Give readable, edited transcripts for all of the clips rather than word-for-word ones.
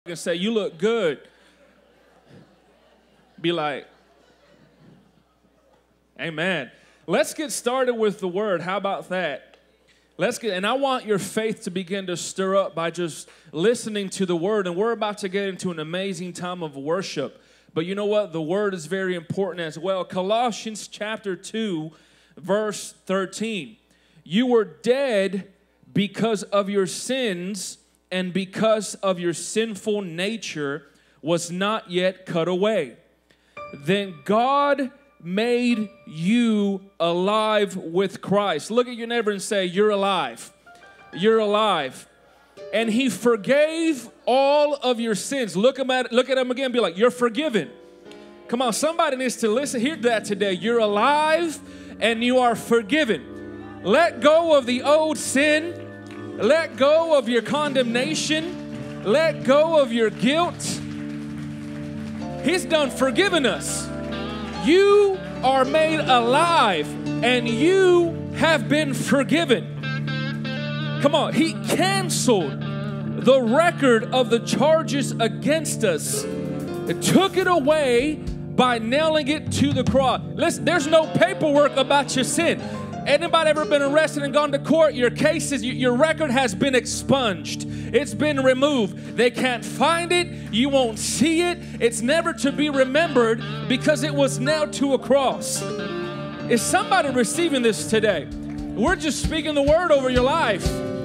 and say, "You look good," be like, amen. Let's get started with the word. How about that? And I want your faith to begin to stir up by just listening to the word. And we're about to get into an amazing time of worship. But you know what? The word is very important as well. Colossians chapter 2, verse 13. You were dead because of your sins, and because of your sinful nature was not yet cut away. Then God made you alive with Christ. Look at your neighbor and say, "You're alive. You're alive." And he forgave all of your sins. Look at him again. Be like, "You're forgiven." Come on, somebody needs to listen. Hear that today. You're alive and you are forgiven. Let go of the old sin. Let go of your condemnation. Let go of your guilt. He's done forgiven us. You are made alive and you have been forgiven. Come on, he canceled the record of the charges against us. It took it away by nailing it to the cross. Listen, there's no paperwork about your sin. Anybody ever been arrested and gone to court? Your record has been expunged. It's been removed. They can't find it. You won't see it. It's never to be remembered because it was nailed to a cross. Is somebody receiving this today? We're just speaking the word over your life.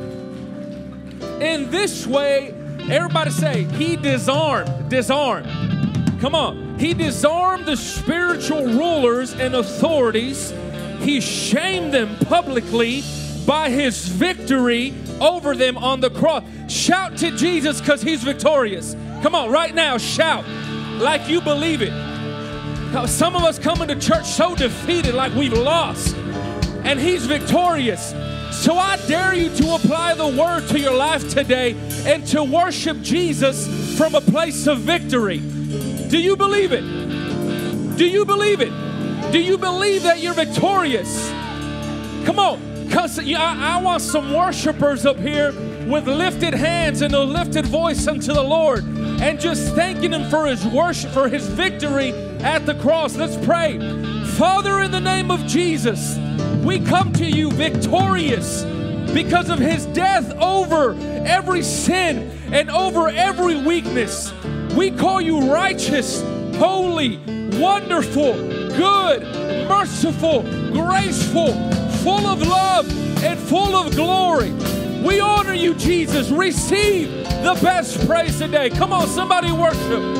In this way, everybody say, he disarmed. Come on. He disarmed the spiritual rulers and authorities. He shamed them publicly by his victory over them on the cross. Shout to Jesus because he's victorious. Come on, right now, shout like you believe it. Some of us come into church so defeated, like we've lost, and he's victorious. So I dare you to apply the word to your life today and to worship Jesus from a place of victory. Do you believe it? Do you believe it? Do you believe that you're victorious? Come on. I want some worshipers up here with lifted hands and a lifted voice unto the Lord and just thanking him for his worship, for his victory at the cross. Let's pray. Father, in the name of Jesus, we come to you victorious because of his death over every sin and over every weakness. We call you righteous, holy, wonderful, good, merciful, graceful, full of love and full of glory. We honor you, Jesus. Receive the best praise today. Come on, somebody worship.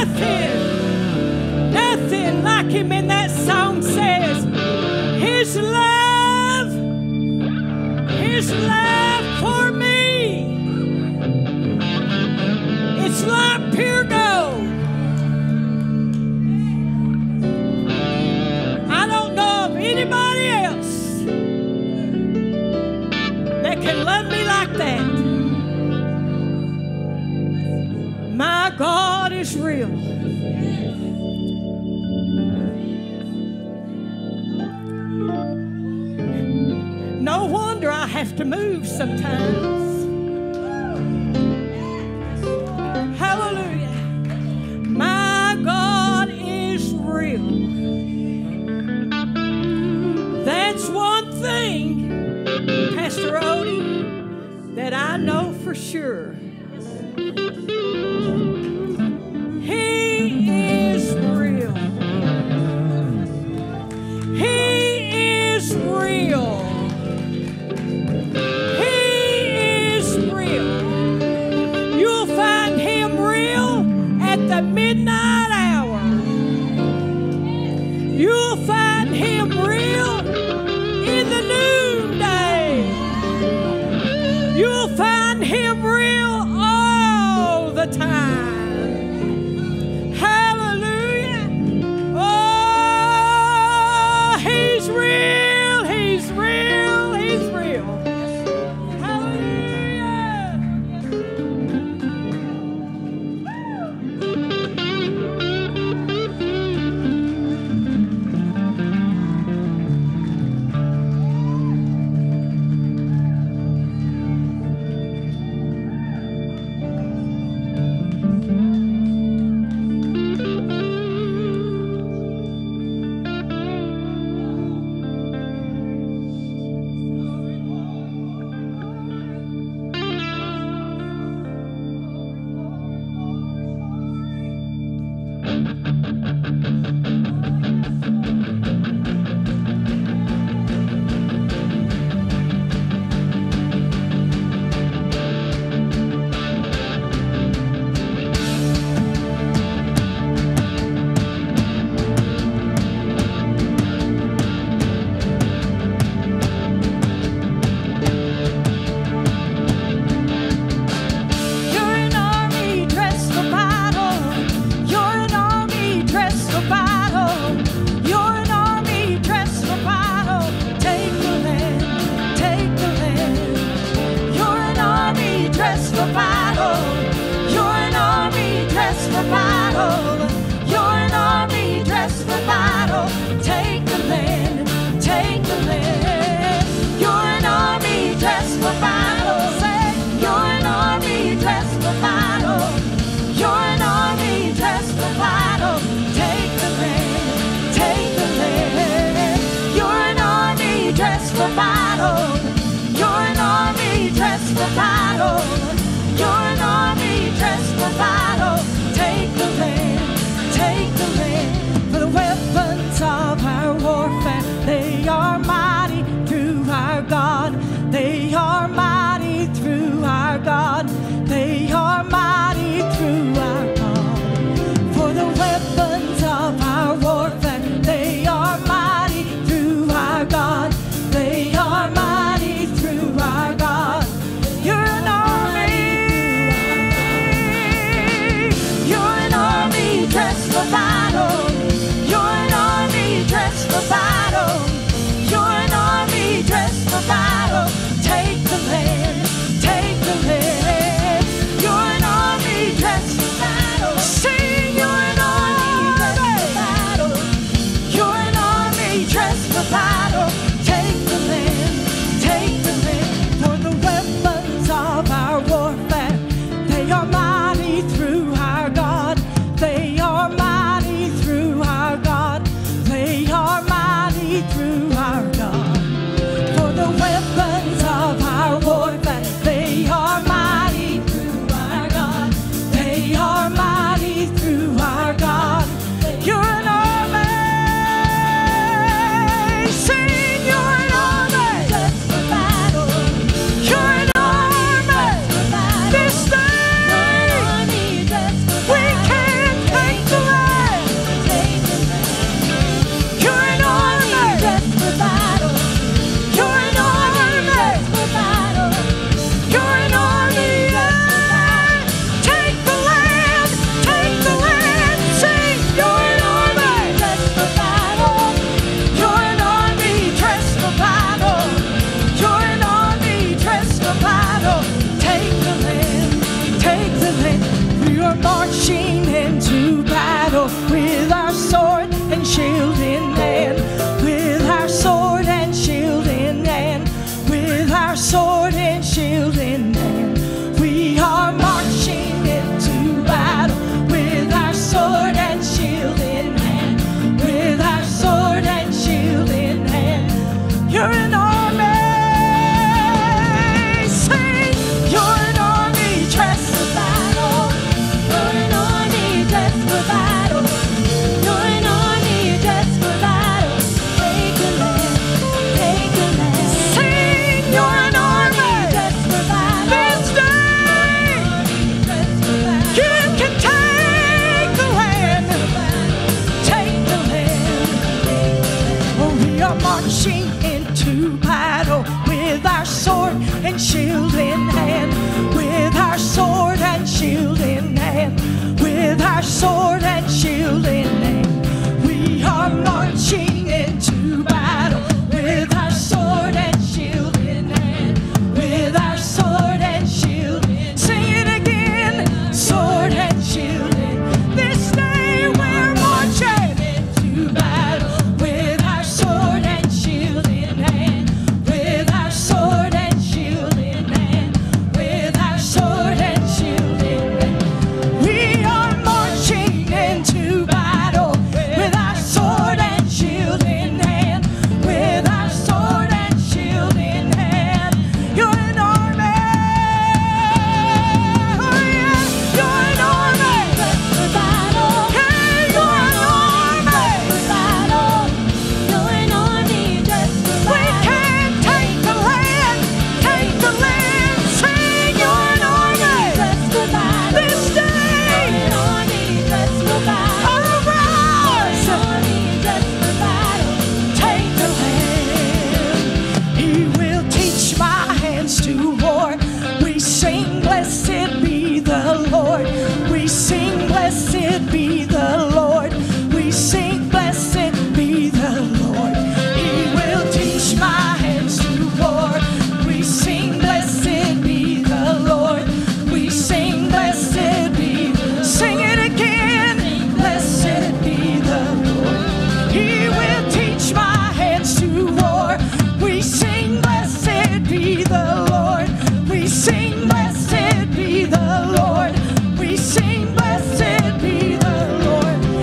nothing like him. And that song says, his love for me, it's like pure gold. I don't know of anybody else that can love me like that. My God is real. No wonder I have to move sometimes. Hallelujah. My God is real. That's one thing, Pastor Odie, that I know for sure. He is real. He is real. The midnight hour. You'll find him real in the noonday. You'll find him real all the time. Hallelujah. Oh, he's real, he's real, he's real. They are mighty through our God. They are mighty. are marching into battle with our sword and shield in hand. With our sword and shield in hand. With our sword and shield in hand. We are marching into battle with our sword and shield in hand. With our sword and shield in hand. You're an army. Sing, you're an army dressed for battle. You're an army dressed for battle. You're an army dressed for battle. Take a land, take a land. Sing, you're an army dressed for battle. This day, you can take the land. Take the land. Oh, we are marching into battle with our sword and shield in hand. With our sword and shield in hand. With our sword and shield in hand. We are marching into battle with our sword and shield in hand. With our sword and shield. Sing it again. Sword and shield in. This day we're marching into battle with our sword and shield in hand. With our sword and shield in hand. With our sword and shield in hand. We are marching into battle with our sword and shield in hand. With our sword and shield in hand. You're an army. Oh yeah, you're an army. For battle. Hey, you're an army. For battle. You're an army just for battle. We can take the land. Take the land. Sing, you're an army. Just for battle. This day. You're an army just for battle. Arise. Army just for battle. Take the land. He will teach my hands to war. We sing, blessed be the Lord. We sing, blessed be the Lord. We sing, blessed be the Lord. He will teach my hands to war. We sing, blessed be the Lord. We sing, blessed be. Sing it again. Blessed be the Lord. He will teach my hands to war. We sing, blessed be the Lord. We sing, blessed be the Lord. We sing, blessed be the Lord.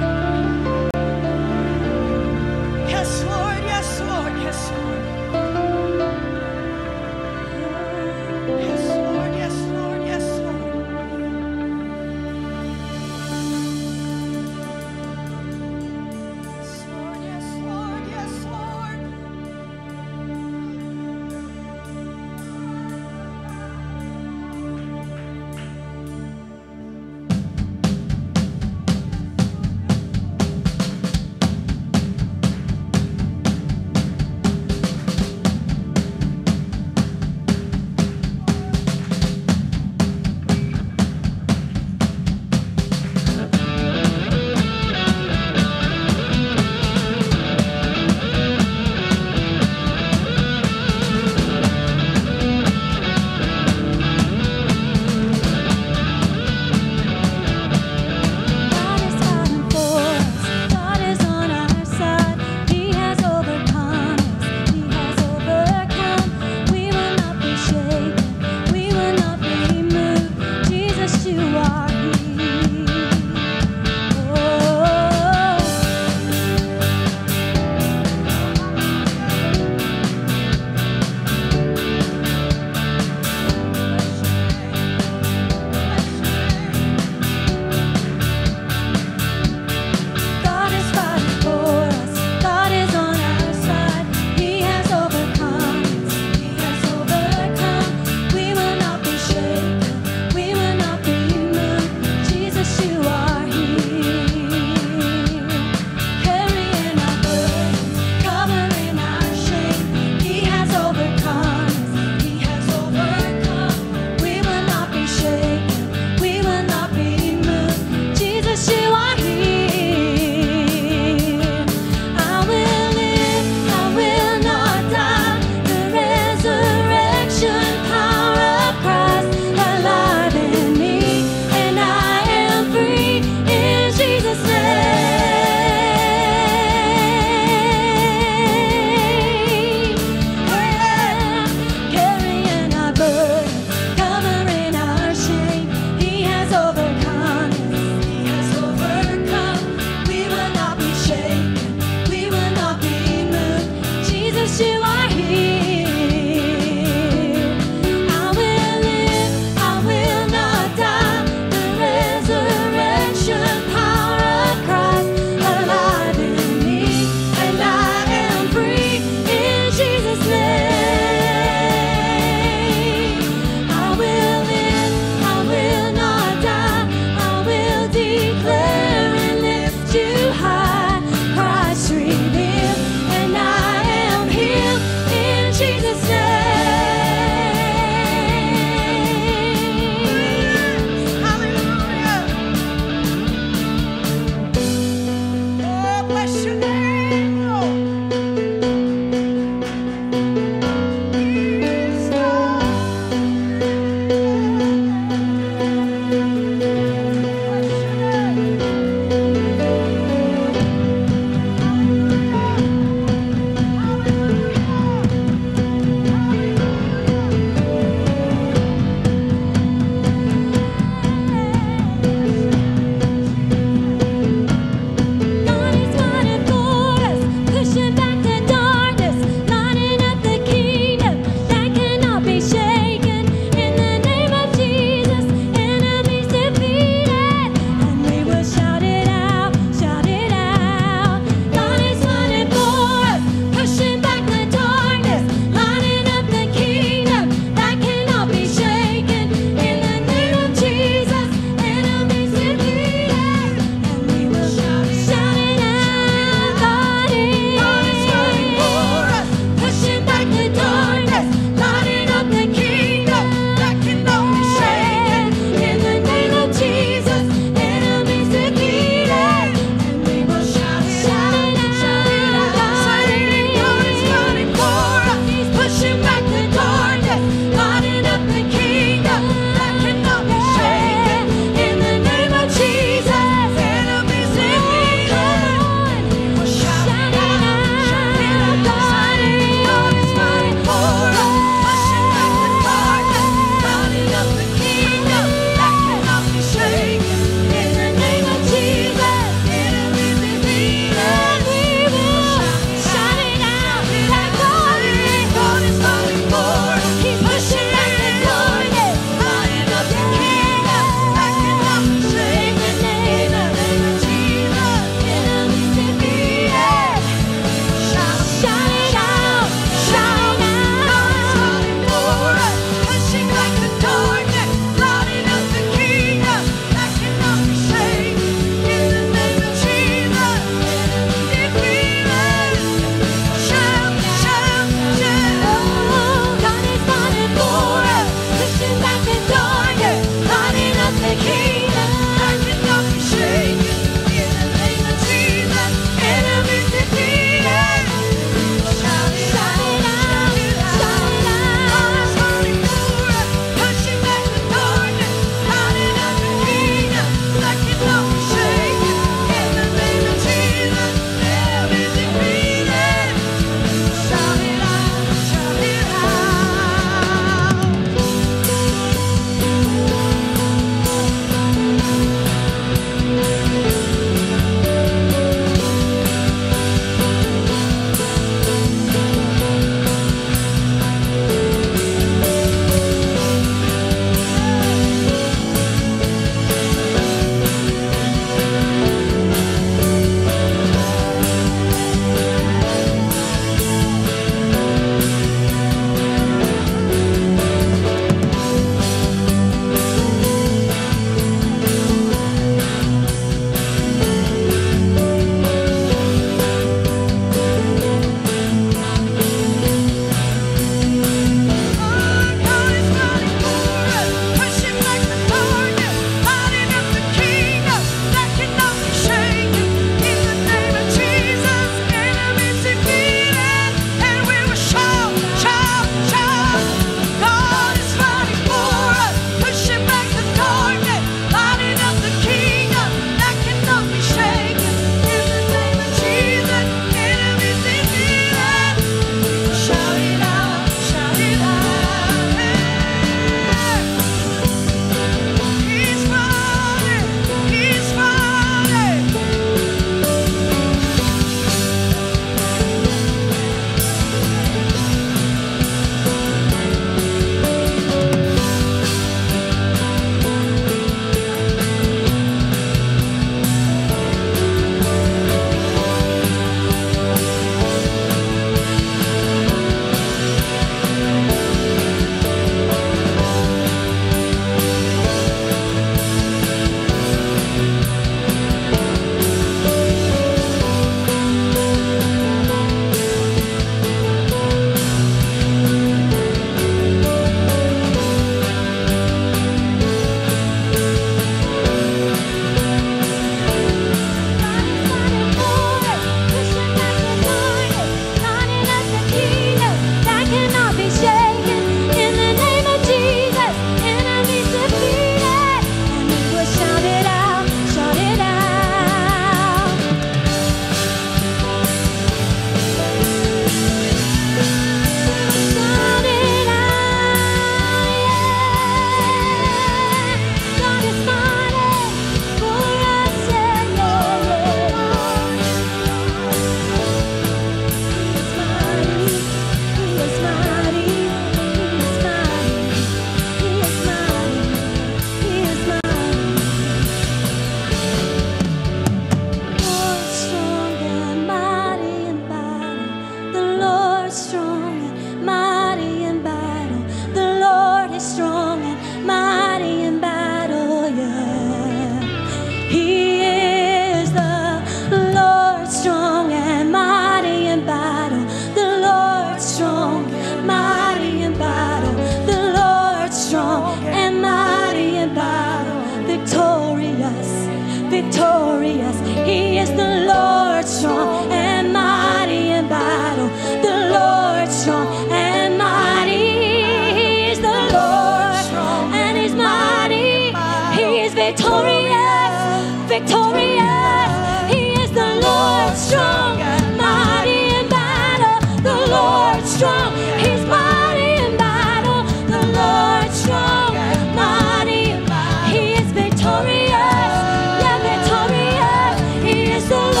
and mighty in battle, victorious, victorious. He is the Lord strong and mighty in battle, the Lord strong and mighty. He is the Lord strong and He's mighty. He is victorious, victorious. He is the Lord strong, mighty in battle, the Lord strong. He's mighty in battle, the Lord strong, mighty. He is victorious, yeah, victorious. He is the Lord,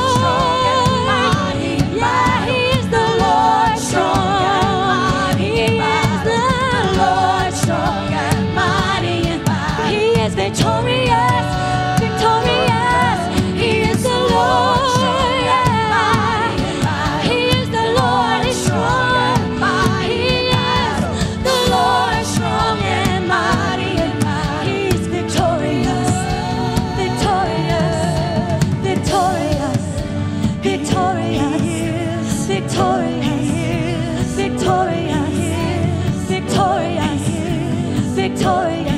yeah, He is the Lord strong. He is the Lord strong, mighty. He is victorious, victorious. He is the Lord, yeah. He is the Lord, He's strong. He is the Lord strong and mighty. He's victorious, victorious, victorious, victorious, victorious, victorious, victorious, victorious.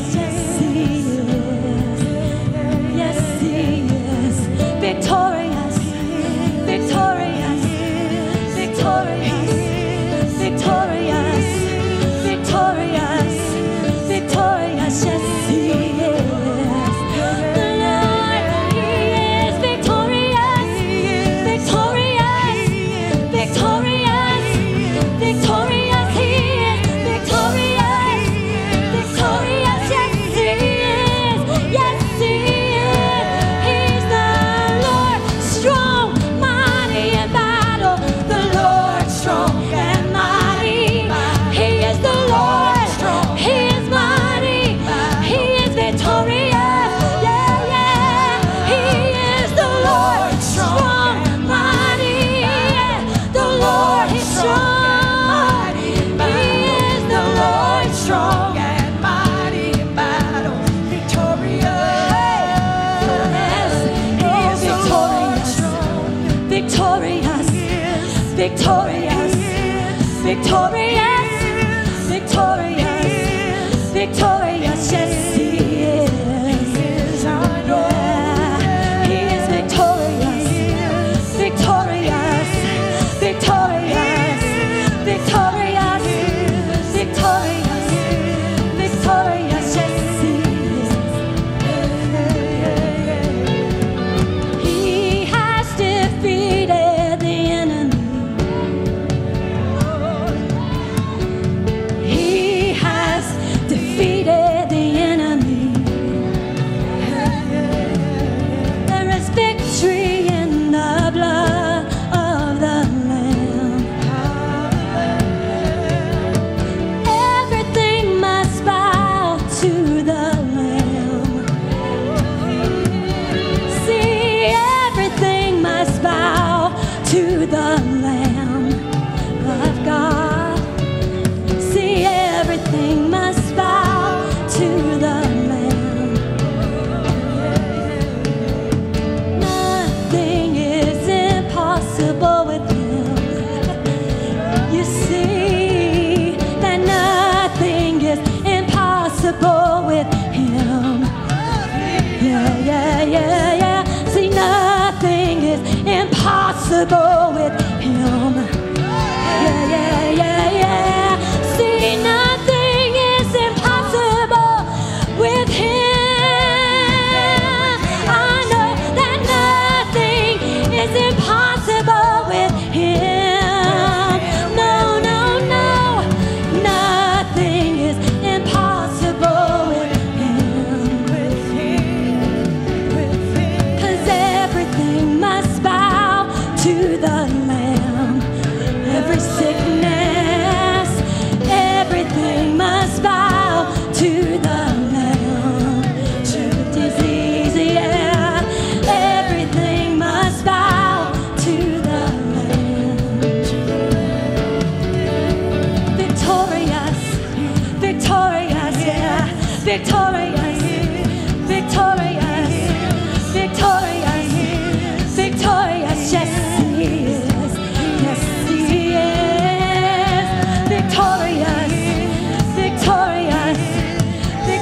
Yes, He is. Yes, He is. Victorious, victorious, victorious, victorious, victorious, victorious. Yes, He is. The Lord, He is victorious, victorious, victorious, victorious. He is victorious, victorious. Yes, He is. Yes, He is. He's the Lord strong, mighty in battle, the Lord strong and mighty. He is the Lord strong, He is mighty. He is victorious, yeah, yeah. He is the Lord strong, mighty. The Lord is strong. He is the Lord strong and mighty in battle, victorious. Yes, He is victorious, victorious, victorious, victorious, victorious, victorious. Yes, He is. Yeah, He is victorious, victorious, victorious, victorious, victorious, victorious. Yes, He is. He has defeated the enemy. He has defeated the enemy. There is victory in the blood of the Lamb. Everything must bow to the Lamb. See, everything must bow to the Lamb of God. See, everything must bow to the Lamb. Nothing is impossible with Him. You see that nothing is impossible with Him. Yeah, yeah, yeah, yeah. See, nothing is impossible with Him. Yeah, yeah, yeah, yeah. See, nothing is impossible with Him. I know that nothing is impossible with Him. No, no, no. Nothing is impossible with Him. 'Cause everything must bow to the Lamb. Every sickness, everything must bow to the Lamb. To disease, yeah, everything must bow to the Lamb. Victorious, victorious, yeah, victorious, victorious, victorious, victorious. Yes, He is. Yes, He is. Victorious, victorious,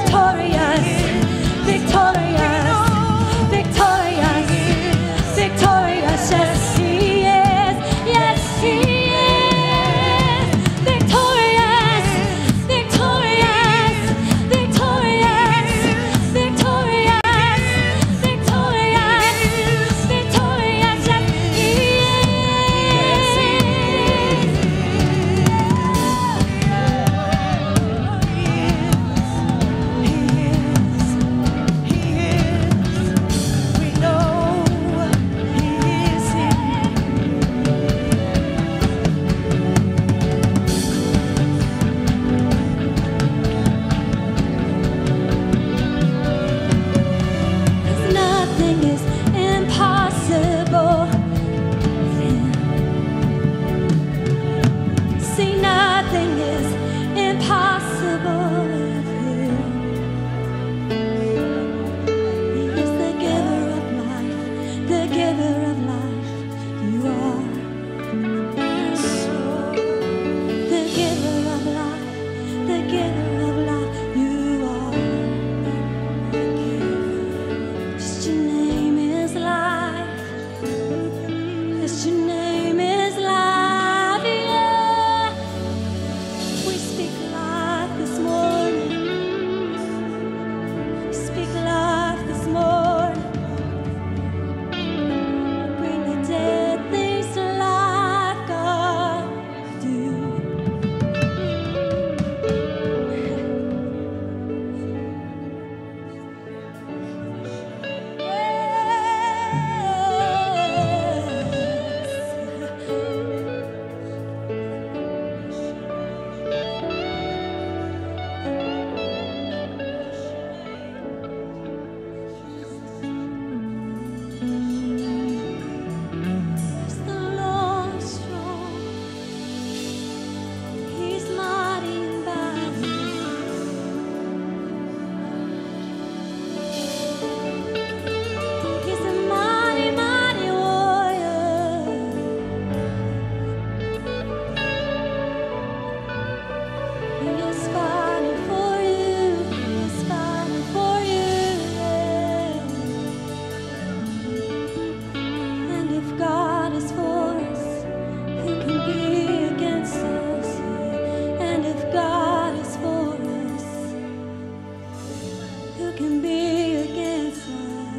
can be against us?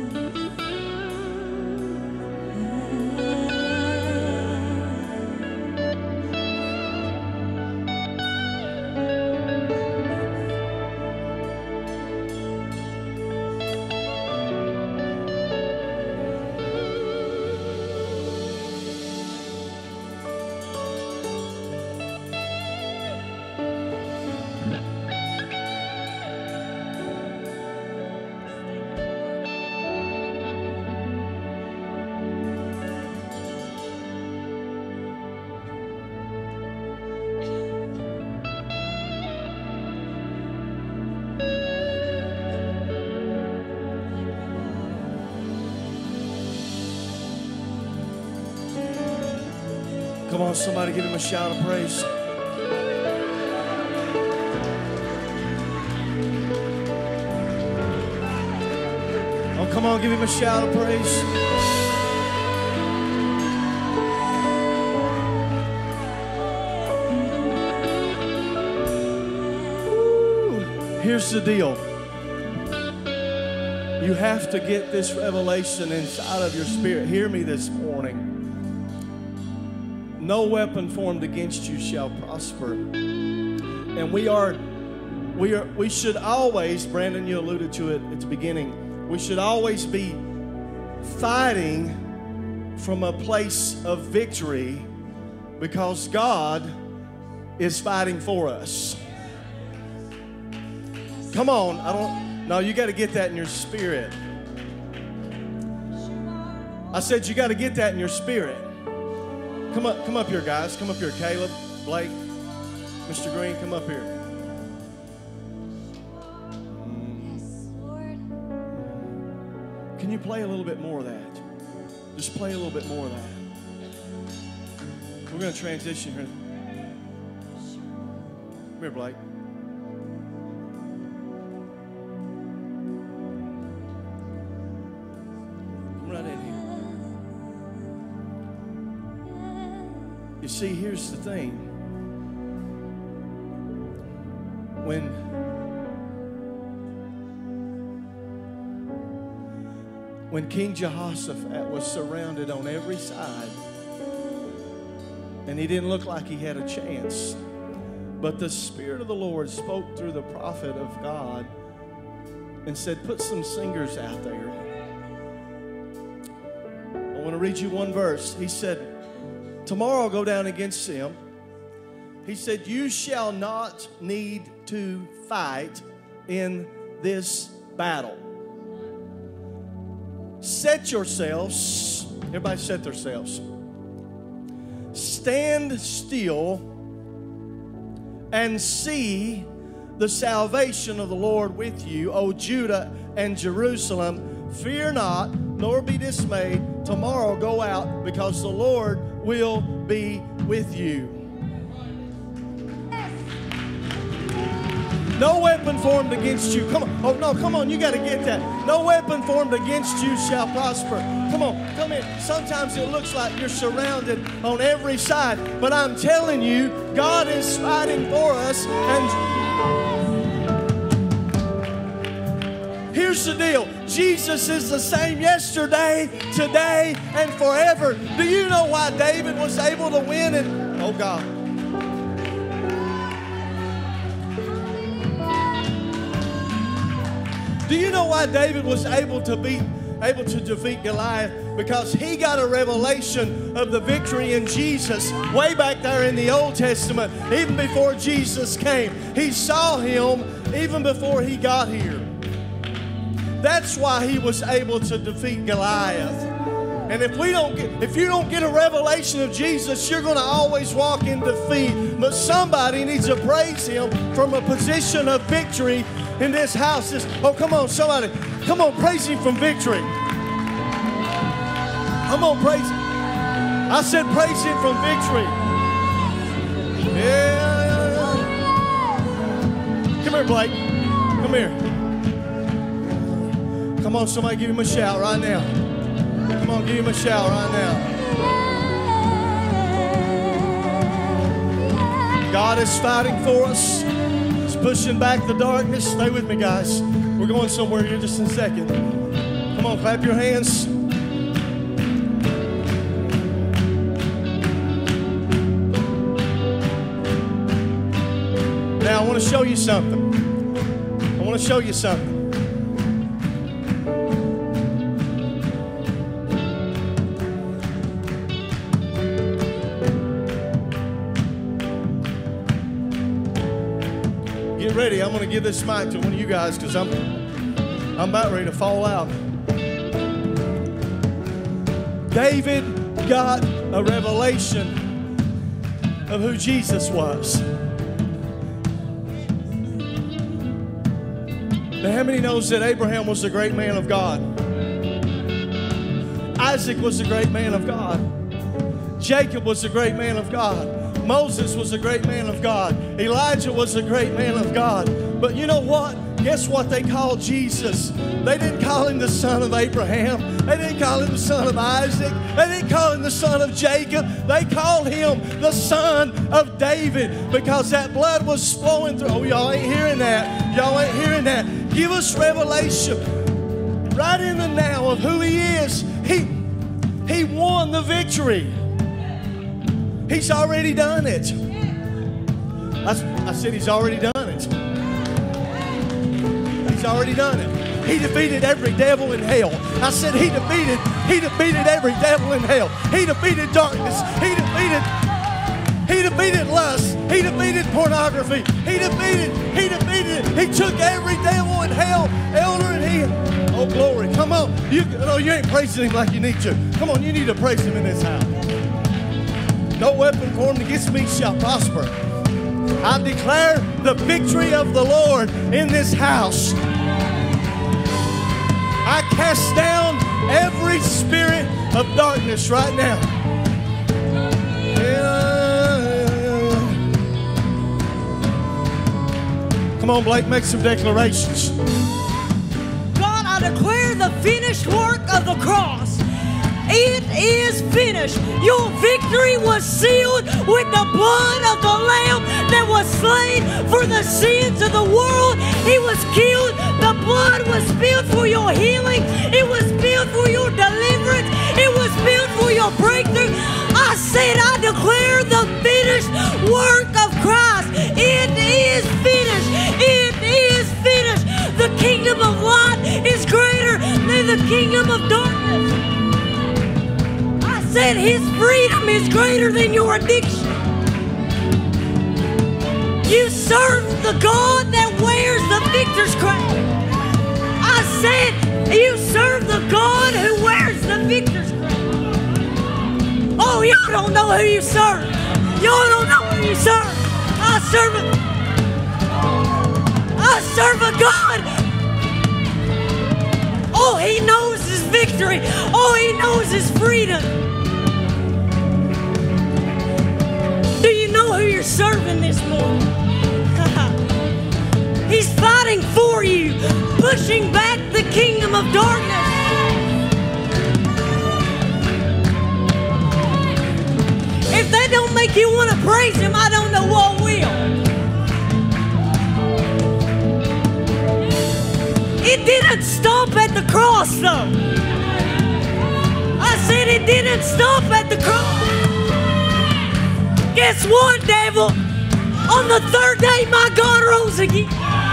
Come on, somebody give him a shout of praise. Oh, come on, give him a shout of praise. Woo. Here's the deal. You have to get this revelation inside of your spirit. Hear me this morning. No weapon formed against you shall prosper. And we should always, Brandon, you alluded to it at the beginning, we should always be fighting from a place of victory because God is fighting for us. Come on, no, you got to get that in your spirit. I said you got to get that in your spirit. Come up here, guys. Come up here, Caleb, Blake, Mr. Green, come up here. Can you play a little bit more of that? Just play a little bit more of that. We're going to transition here. Come here, Blake. Come right in here. You see, here's the thing. When King Jehoshaphat was surrounded on every side, and he didn't look like he had a chance, but the Spirit of the Lord spoke through the prophet of God and said, put some singers out there. I want to read you one verse. He said, tomorrow I'll go down against him. He said, you shall not need to fight in this battle. Set yourselves, everybody set themselves. Stand still and see the salvation of the Lord with you, O Judah and Jerusalem. Fear not, nor be dismayed. Tomorrow go out, because the Lord will be with you. No weapon formed against you. Come on. Oh, no, come on. You got to get that. No weapon formed against you shall prosper. Come on. Come in. Sometimes it looks like you're surrounded on every side. But I'm telling you, God is fighting for us. And here's the deal. Jesus is the same yesterday, today, and forever. Do you know why David was able to win? And oh, God. Do you know why David was able to defeat Goliath? Because he got a revelation of the victory in Jesus way back there in the Old Testament, even before Jesus came. He saw him even before he got here. That's why he was able to defeat Goliath. And if you don't get a revelation of Jesus, you're going to always walk in defeat. But somebody needs to praise him from a position of victory in this house. Oh, come on, somebody. Come on, praise him from victory. Come on, praise him. I said praise him from victory. Yeah. Come here, Blake. Come here. Come on, somebody give him a shout right now. Come on, give him a shout right now. God is fighting for us. Just pushing back the darkness. Stay with me, guys. We're going somewhere here just in a second. Come on, clap your hands. Now, I want to show you something. I want to show you something. Get ready. I'm going to give this mic to one of you guys because I'm about ready to fall out. David got a revelation of who Jesus was. Now, how many knows that Abraham was a great man of God? Isaac was a great man of God. Jacob was a great man of God. Moses was a great man of God. Elijah was a great man of God. But you know what? Guess what they called Jesus? They didn't call him the son of Abraham. They didn't call him the son of Isaac. They didn't call him the son of Jacob. They called him the son of David because that blood was flowing through. Oh, y'all ain't hearing that. Y'all ain't hearing that. Give us revelation right in the now of who he is. He won the victory. He's already done it. I said he's already done it. He's already done it. He defeated every devil in hell. I said he defeated every devil in hell. He defeated darkness. He defeated lust. He defeated pornography. He took every devil in hell. Elder and he. Oh, glory. Come on. You ain't praising him like you need to. Come on, you need to praise him in this house. No weapon formed against me shall prosper. I declare the victory of the Lord in this house. I cast down every spirit of darkness right now. Come on, Blake, make some declarations. God, I declare the finished work of the cross. It is finished. Your victory was sealed with the blood of the Lamb that was slain for the sins of the world. He was killed. The blood was spilled for your healing. It was spilled for your deliverance. It was spilled for your breakthrough. I said, I declare the finished work of Christ. It is finished. It is finished. The kingdom of light is greater than the kingdom of darkness. Said his freedom is greater than your addiction. You serve the God that wears the victor's crown. I said you serve the God who wears the victor's crown. Oh, y'all don't know who you serve. Y'all don't know who you serve. I serve a God. Oh, he knows his victory. Oh, he knows his freedom. Do you know who you're serving this morning? He's fighting for you, pushing back the kingdom of darkness. If that don't make you want to praise him, I don't know what will. It didn't stop at the cross, though. I said it didn't stop at the cross. Guess what, devil? On the third day, my God rose again.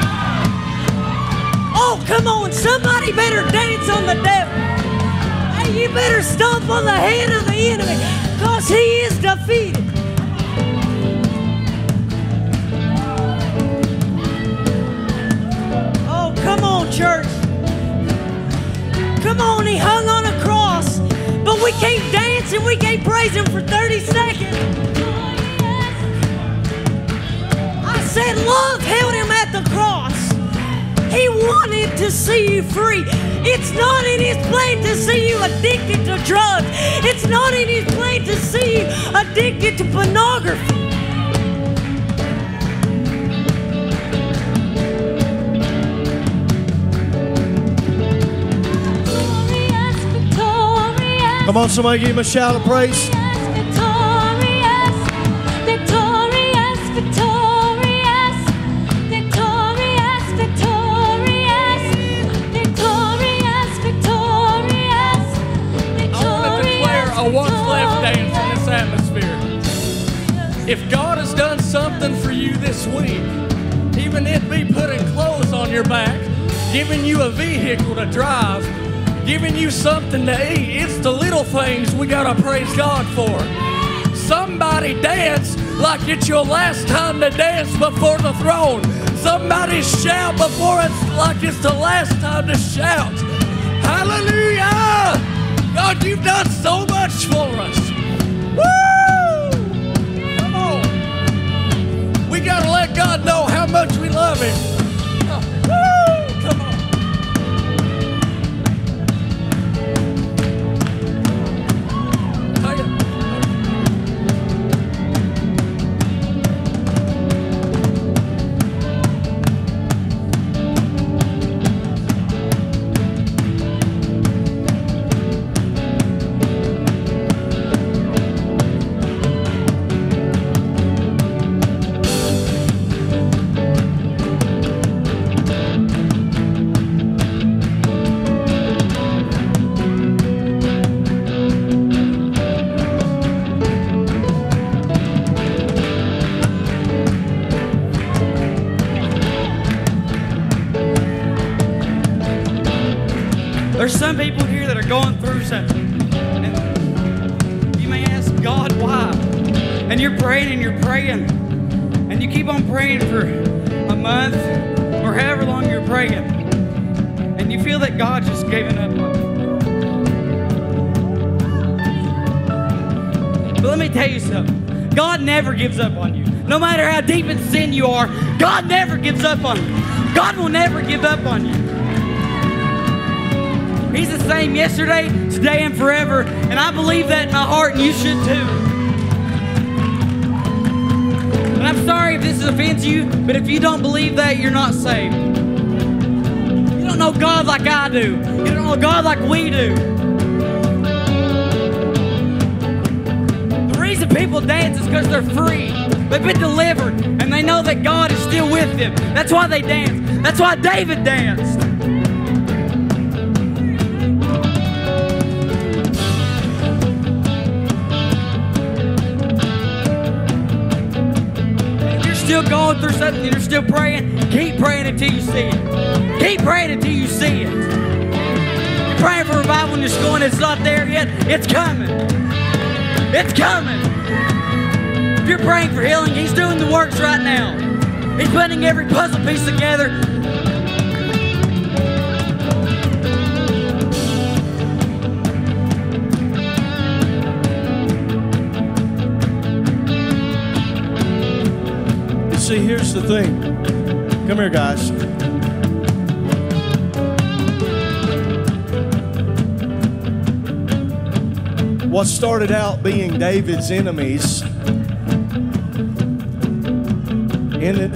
Oh, come on. Somebody better dance on the devil. Hey, you better stomp on the head of the enemy because he is defeated. Oh, come on, church. Come on, he hung on a cross, but we can't dance and we can't praise him for 30 seconds. I said love held him at the cross. He wanted to see you free. It's not in his plan to see you addicted to drugs. It's not in his plan to see you addicted to pornography. Come on, somebody give him a shout of praise. Victorious, victorious, victorious, victorious. If God has done something for you this week, even it be putting clothes on your back, giving you a vehicle to drive, giving you something to eat, it's the little things we gotta praise God for. Somebody dance like it's your last time to dance before the throne. Somebody shout before it's like it's the last time to shout. Hallelujah! God, you've done so much for us. Woo! Come on. We gotta let God know how much we love Him. Woo! Come on. There's some people here that are going through something. And you may ask God why. And you're praying and you're praying. And you keep on praying for a month or however long you're praying. And you feel that God's just giving up on you. But let me tell you something. God never gives up on you. No matter how deep in sin you are, God never gives up on you. God will never give up on you. He's the same yesterday, today, and forever. And I believe that in my heart, and you should too. And I'm sorry if this offends you, but if you don't believe that, you're not saved. You don't know God like I do. You don't know God like we do. The reason people dance is because they're free. They've been delivered, and they know that God is still with them. That's why they dance. That's why David danced. Still going through something, you're still praying, keep praying until you see it. Keep praying until you see it. You're praying for revival and you're going, it's not there yet. It's coming. It's coming. If you're praying for healing, He's doing the works right now. He's putting every puzzle piece together. See, here's the thing. Come here, guys. What started out being David's enemies ended.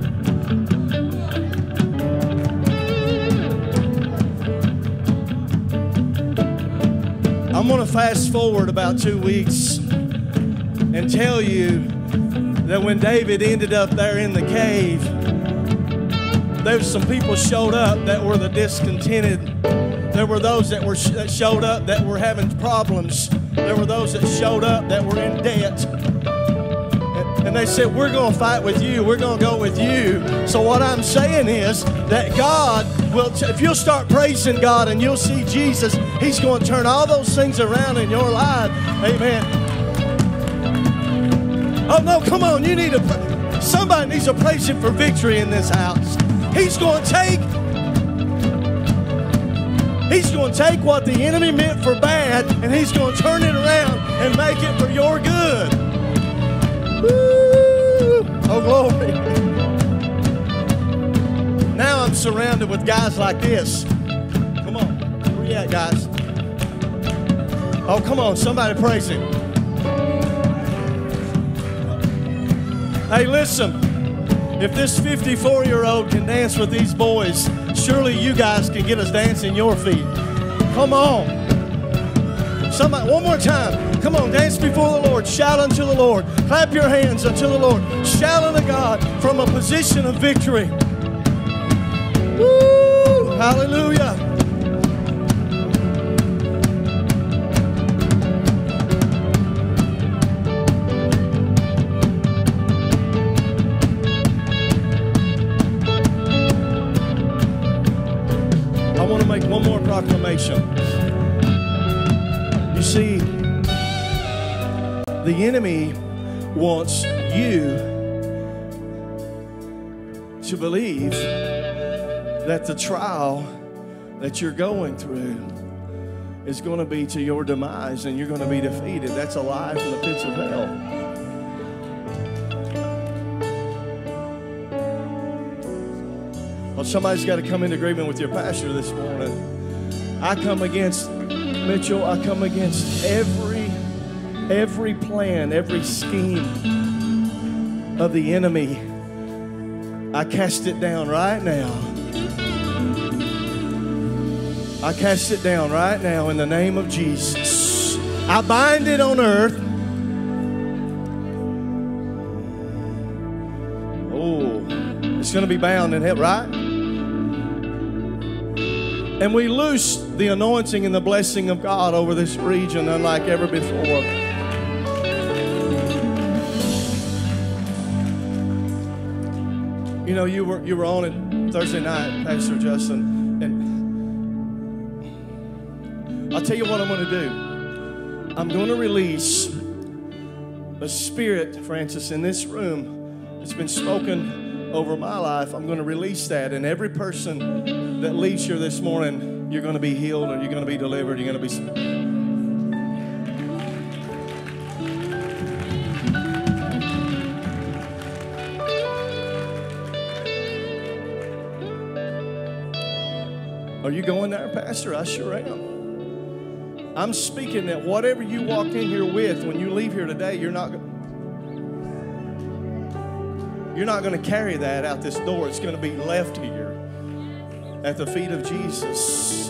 I'm going to fast forward about 2 weeks and tell you that when David ended up there in the cave, there was some people showed up that were the discontented. There were those that showed up that were having problems. There were those that showed up that were in debt. And they said, we're going to fight with you. We're going to go with you. So what I'm saying is that God will, if you'll start praising God and you'll see Jesus, He's going to turn all those things around in your life. Amen. Oh, no, come on. You need somebody needs to praise Him for victory in this house. He's going to take what the enemy meant for bad, and He's going to turn it around and make it for your good. Woo! Oh, glory. Now I'm surrounded with guys like this. Come on. Where you at, guys? Oh, come on. Somebody praise Him. Hey, listen, if this 54-year-old can dance with these boys, surely you guys can get us dancing your feet. Come on. Somebody, one more time. Come on, dance before the Lord. Shout unto the Lord. Clap your hands unto the Lord. Shout unto God from a position of victory. Woo! Hallelujah. I want to make one more proclamation. You see, the enemy wants you to believe that the trial that you're going through is going to be to your demise and you're going to be defeated. That's a lie from the pits of hell. Well, somebody's got to come into agreement with your pastor this morning. I come against, Mitchell, I come against every plan, every scheme of the enemy. I cast it down right now. I cast it down right now in the name of Jesus. I bind it on earth. Oh, it's going to be bound in heaven, right? And we loose the anointing and the blessing of God over this region unlike ever before. You know, you were on it Thursday night, Pastor Justin, and I'll tell you what I'm going to do. I'm going to release a spirit, Francis, in this room that's been spoken over my life. I'm going to release that, and every person that leaves here this morning, you're going to be healed, or you're going to be delivered, you're going to be... Are you going there, Pastor? I sure am. I'm speaking that whatever you walk in here with, when you leave here today, you're not going to carry that out this door. It's going to be left here at the feet of Jesus.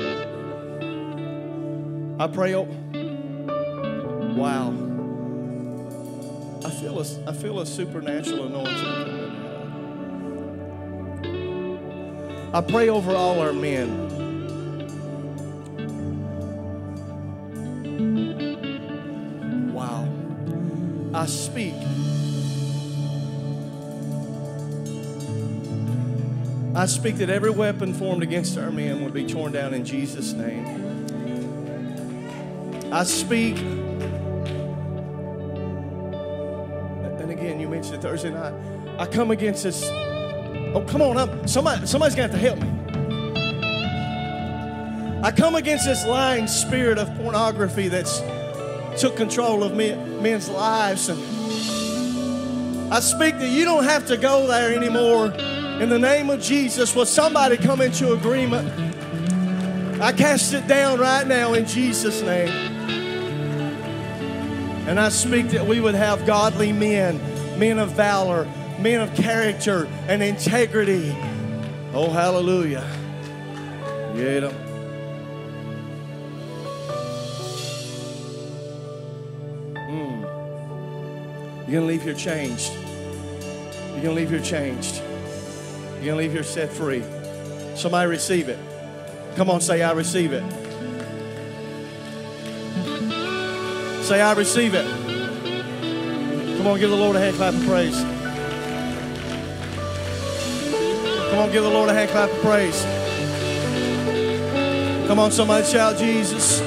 I pray. Oh, wow! I feel a supernatural anointing. I pray over all our men. Wow. I speak. I speak that every weapon formed against our men would be torn down in Jesus' name. I speak. And again, you mentioned it Thursday night. I come against this. Oh, come on. Somebody's going to have to help me. I come against this lying spirit of pornography that's took control of men's lives. And I speak that you don't have to go there anymore. In the name of Jesus, will somebody come into agreement? I cast it down right now in Jesus' name. And I speak that we would have godly men, men of valor, men of character and integrity. Oh, hallelujah. Yeah. You're going to leave here changed. You're going to leave here changed. You're going to leave here set free. Somebody receive it. Come on, say, I receive it. Say, I receive it. Come on, give the Lord a hand clap of praise. Come on, give the Lord a hand clap of praise. Come on, somebody shout Jesus.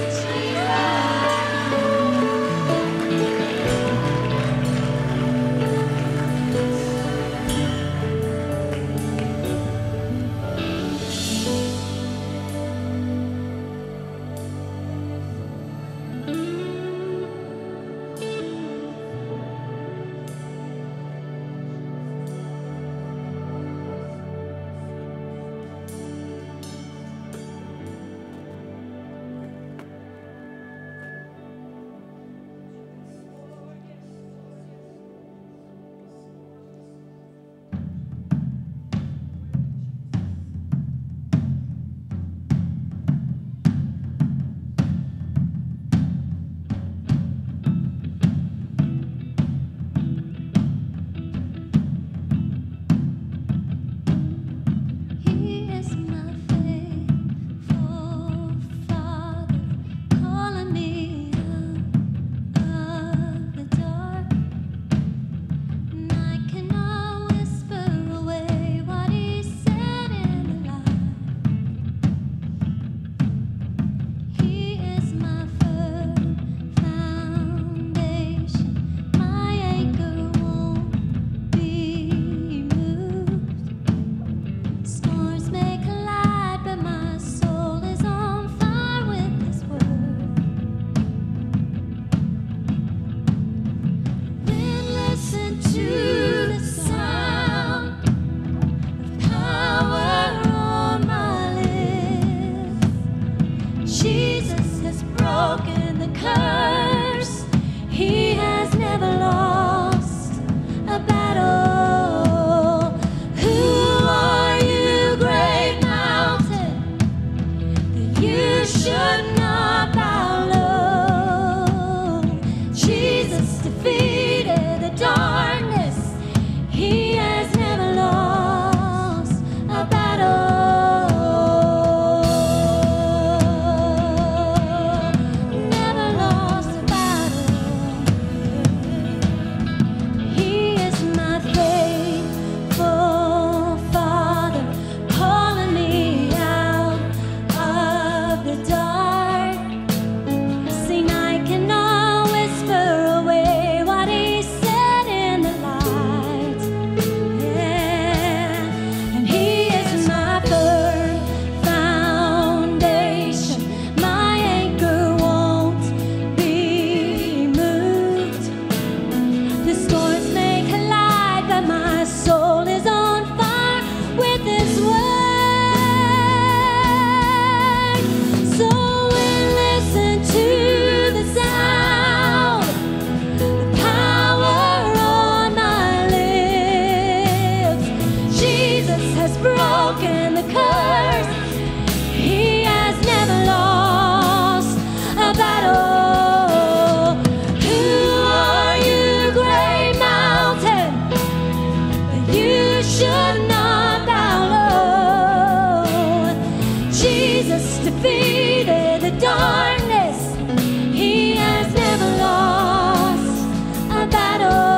Jesus defeated the darkness. He has never lost a battle.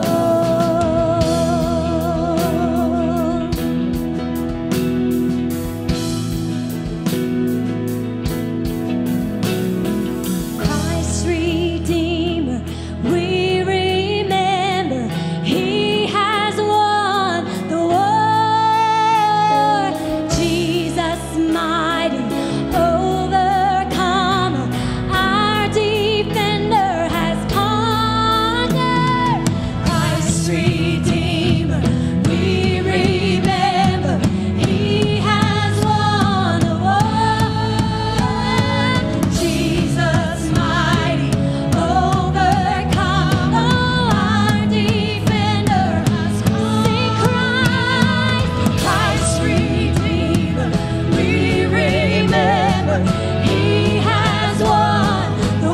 Christ Redeemer, we remember He has won the war. Jesus mighty overcomer, our defender has conquered. Christ Redeemer, we remember He has won the war. Jesus mighty overcomer, our defender has conquered. Christ Redeemer, we remember He has won the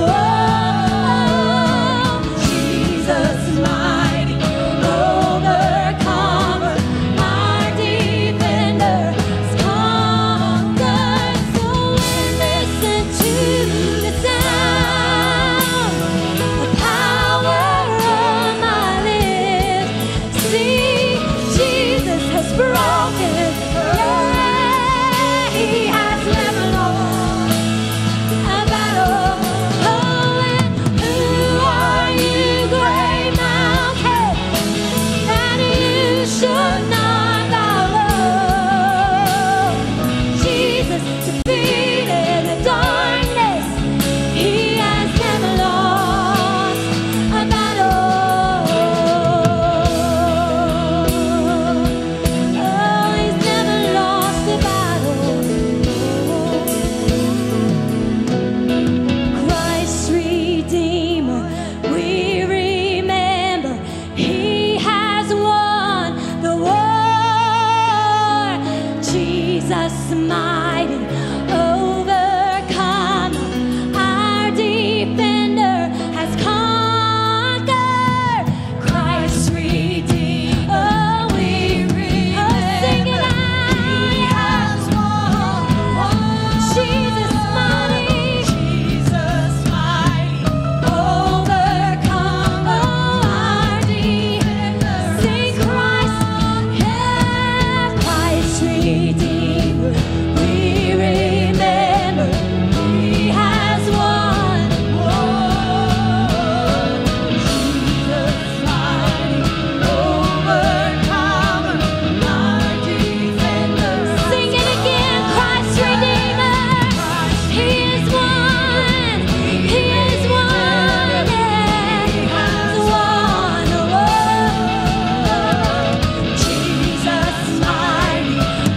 war. Jesus mighty overcomer, our defender has conquered. So we listen to the sound, the power on my lips. See, Jesus has broken. Yeah, He has never lost a battle. Oh, and who are you, great mountain, that you should not bow low? Jesus defeated the darkness. He has never lost a battle. Oh, He's never lost a battle. Christ Redeemer, we remember He has won the war. Jesus mighty overcomer, our defender has conquered. Christ Redeemer, oh, we remember sing it out. He has won the war. Jesus mighty overcomer, our defender. Sing Christ, yeah, Christ Redeemer, we remember He has won the war. Jesus mighty overcomer, our defender. Sing it again, Christ Redeemer. He is one. He is one. Yeah, He has won the war. Jesus mighty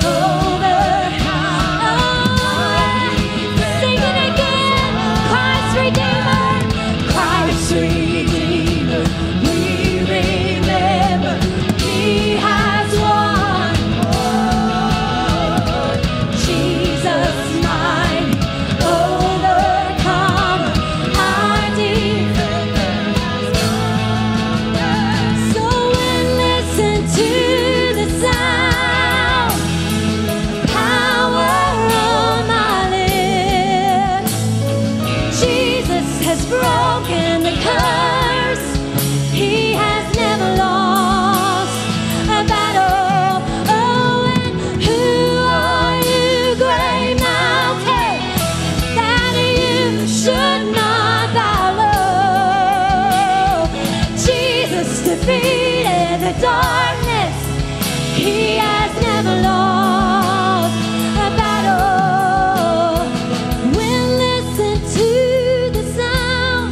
overcomer. Sing it again, Christ Redeemer. Christ Redeemer, we remember He has won the war. Jesus mighty overcomer, our defender has conquered. So we listen to the sound, power on my lips. Jesus has broken the curse. He has never lost a battle. Oh, and who are you, great mountain, that you should not bow low? Jesus defeated the darkness. He has never lost a battle. We'll listen to the sound,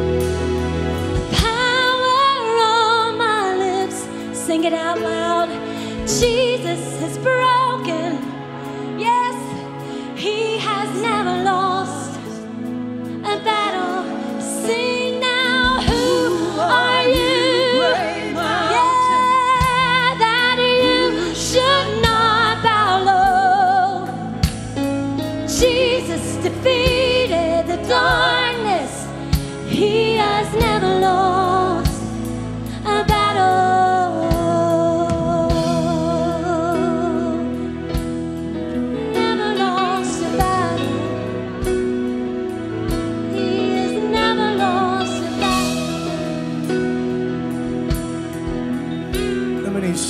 power on my lips. Sing it out loud. Jesus has broken. Yes, He has never lost a battle. Sing now, who are you? Yeah, that you should not bow low. Jesus defeated the darkness. He has never lost a battle. Never lost a battle.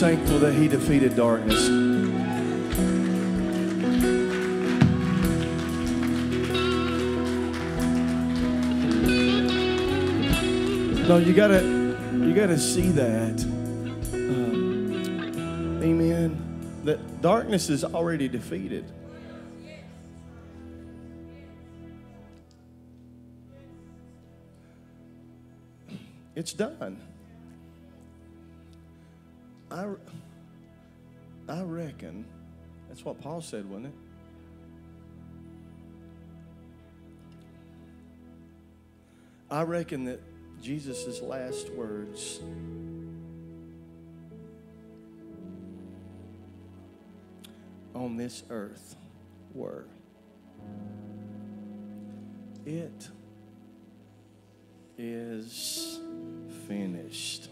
thankful that He defeated darkness. No, you gotta see that. Amen. That darkness is already defeated. It's done. I reckon that's what Paul said, wasn't it? I reckon that Jesus' last words on this earth were, "It is finished."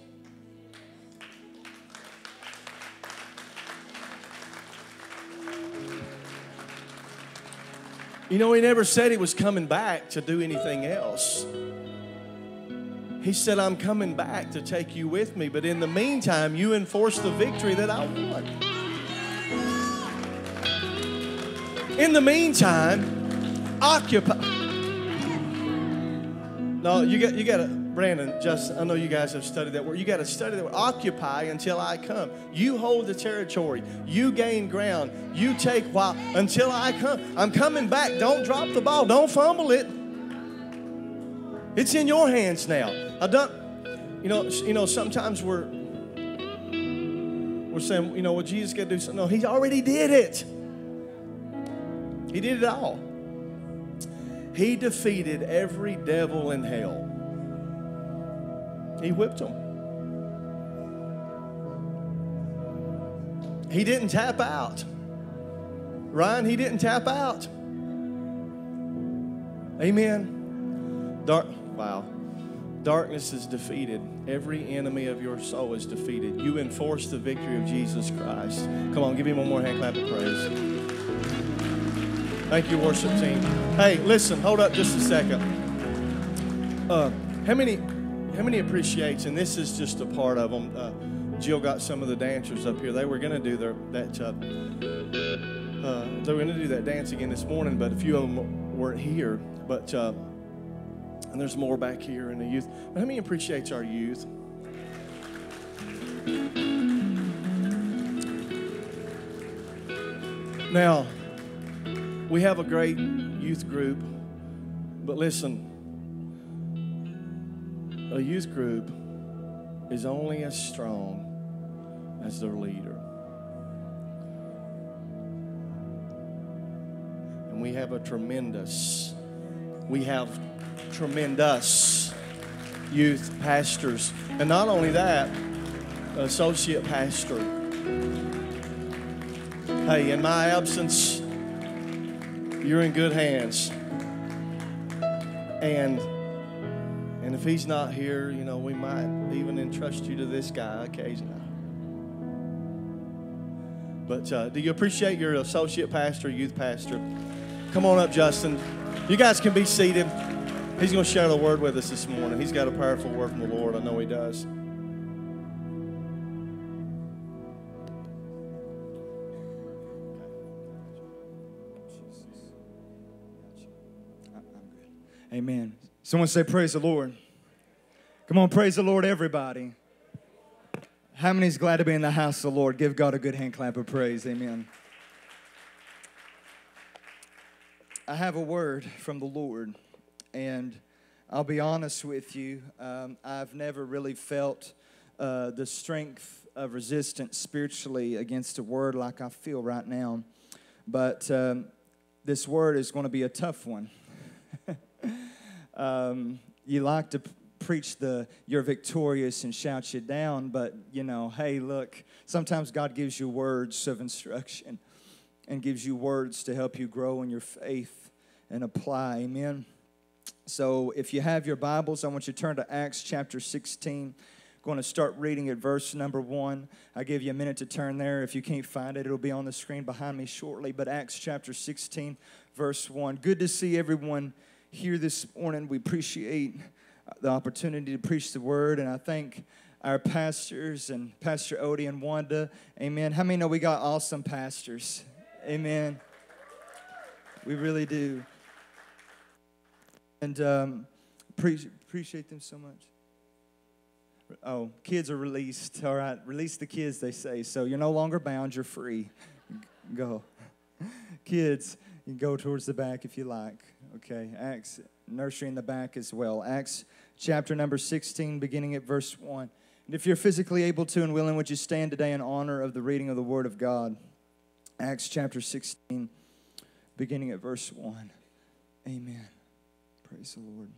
You know, He never said He was coming back to do anything else. He said, "I'm coming back to take you with me, but in the meantime, you enforce the victory that I won." In the meantime, occupy. No, you got to, Brandon, Justin, I know you guys have studied that word. You got to study that word. Occupy until I come. You hold the territory. You gain ground. You take while until I come. I'm coming back. Don't drop the ball. Don't fumble it. It's in your hands now. You know, sometimes we're saying, well, Jesus got to do something. No, He already did it. He did it all. He defeated every devil in hell. He whipped them. He didn't tap out. Ryan, He didn't tap out. Amen. Wow. Darkness is defeated. Every enemy of your soul is defeated. You enforce the victory of Jesus Christ. Come on, give Him one more hand clap of praise. Thank you, worship team. Hey, listen, hold up just a second. How many appreciates, and this is just a part of them. Jill got some of the dancers up here. They were going to do that dance again this morning, but a few of them weren't here. But and there's more back here in the youth. But how many appreciates our youth? Now, we have a great youth group, but listen, a youth group is only as strong as their leader. And we have tremendous youth pastors. And not only that, associate pastor. Hey, in my absence, you're in good hands. And if he's not here, you know, we might even entrust you to this guy occasionally. But do you appreciate your associate pastor, youth pastor? Come on up, Justin. You guys can be seated. He's going to share the word with us this morning. He's got a powerful word from the Lord. I know he does. Amen. Someone say, praise the Lord. Come on, praise the Lord, everybody. How many is glad to be in the house of the Lord? Give God a good hand clap of praise. Amen. I have a word from the Lord, and I'll be honest with you. I've never really felt the strength of resistance spiritually against a word like I feel right now. But this word is going to be a tough one. You like to preach you're victorious and shout you down, but you know, hey, look, sometimes God gives you words of instruction and gives you words to help you grow in your faith and apply. Amen. So if you have your Bibles, I want you to turn to Acts chapter 16. I'm going to start reading at verse number 1. I'll give you a minute to turn there. If you can't find it, it'll be on the screen behind me shortly. But Acts chapter 16, verse 1. Good to see everyone here this morning. We appreciate the opportunity to preach the word, and I thank our pastors and Pastor Odie and Wanda. Amen. How many know we got awesome pastors? Amen. We really do. And appreciate them so much. Oh, kids are released. All right, release the kids, they say. So you're no longer bound, you're free. Go. Kids, you can go towards the back if you like. Okay, Acts, nursery in the back as well. Acts chapter number 16, beginning at verse 1. And if you're physically able to and willing, would you stand today in honor of the reading of the Word of God? Acts chapter 16, beginning at verse 1. Amen. Praise the Lord.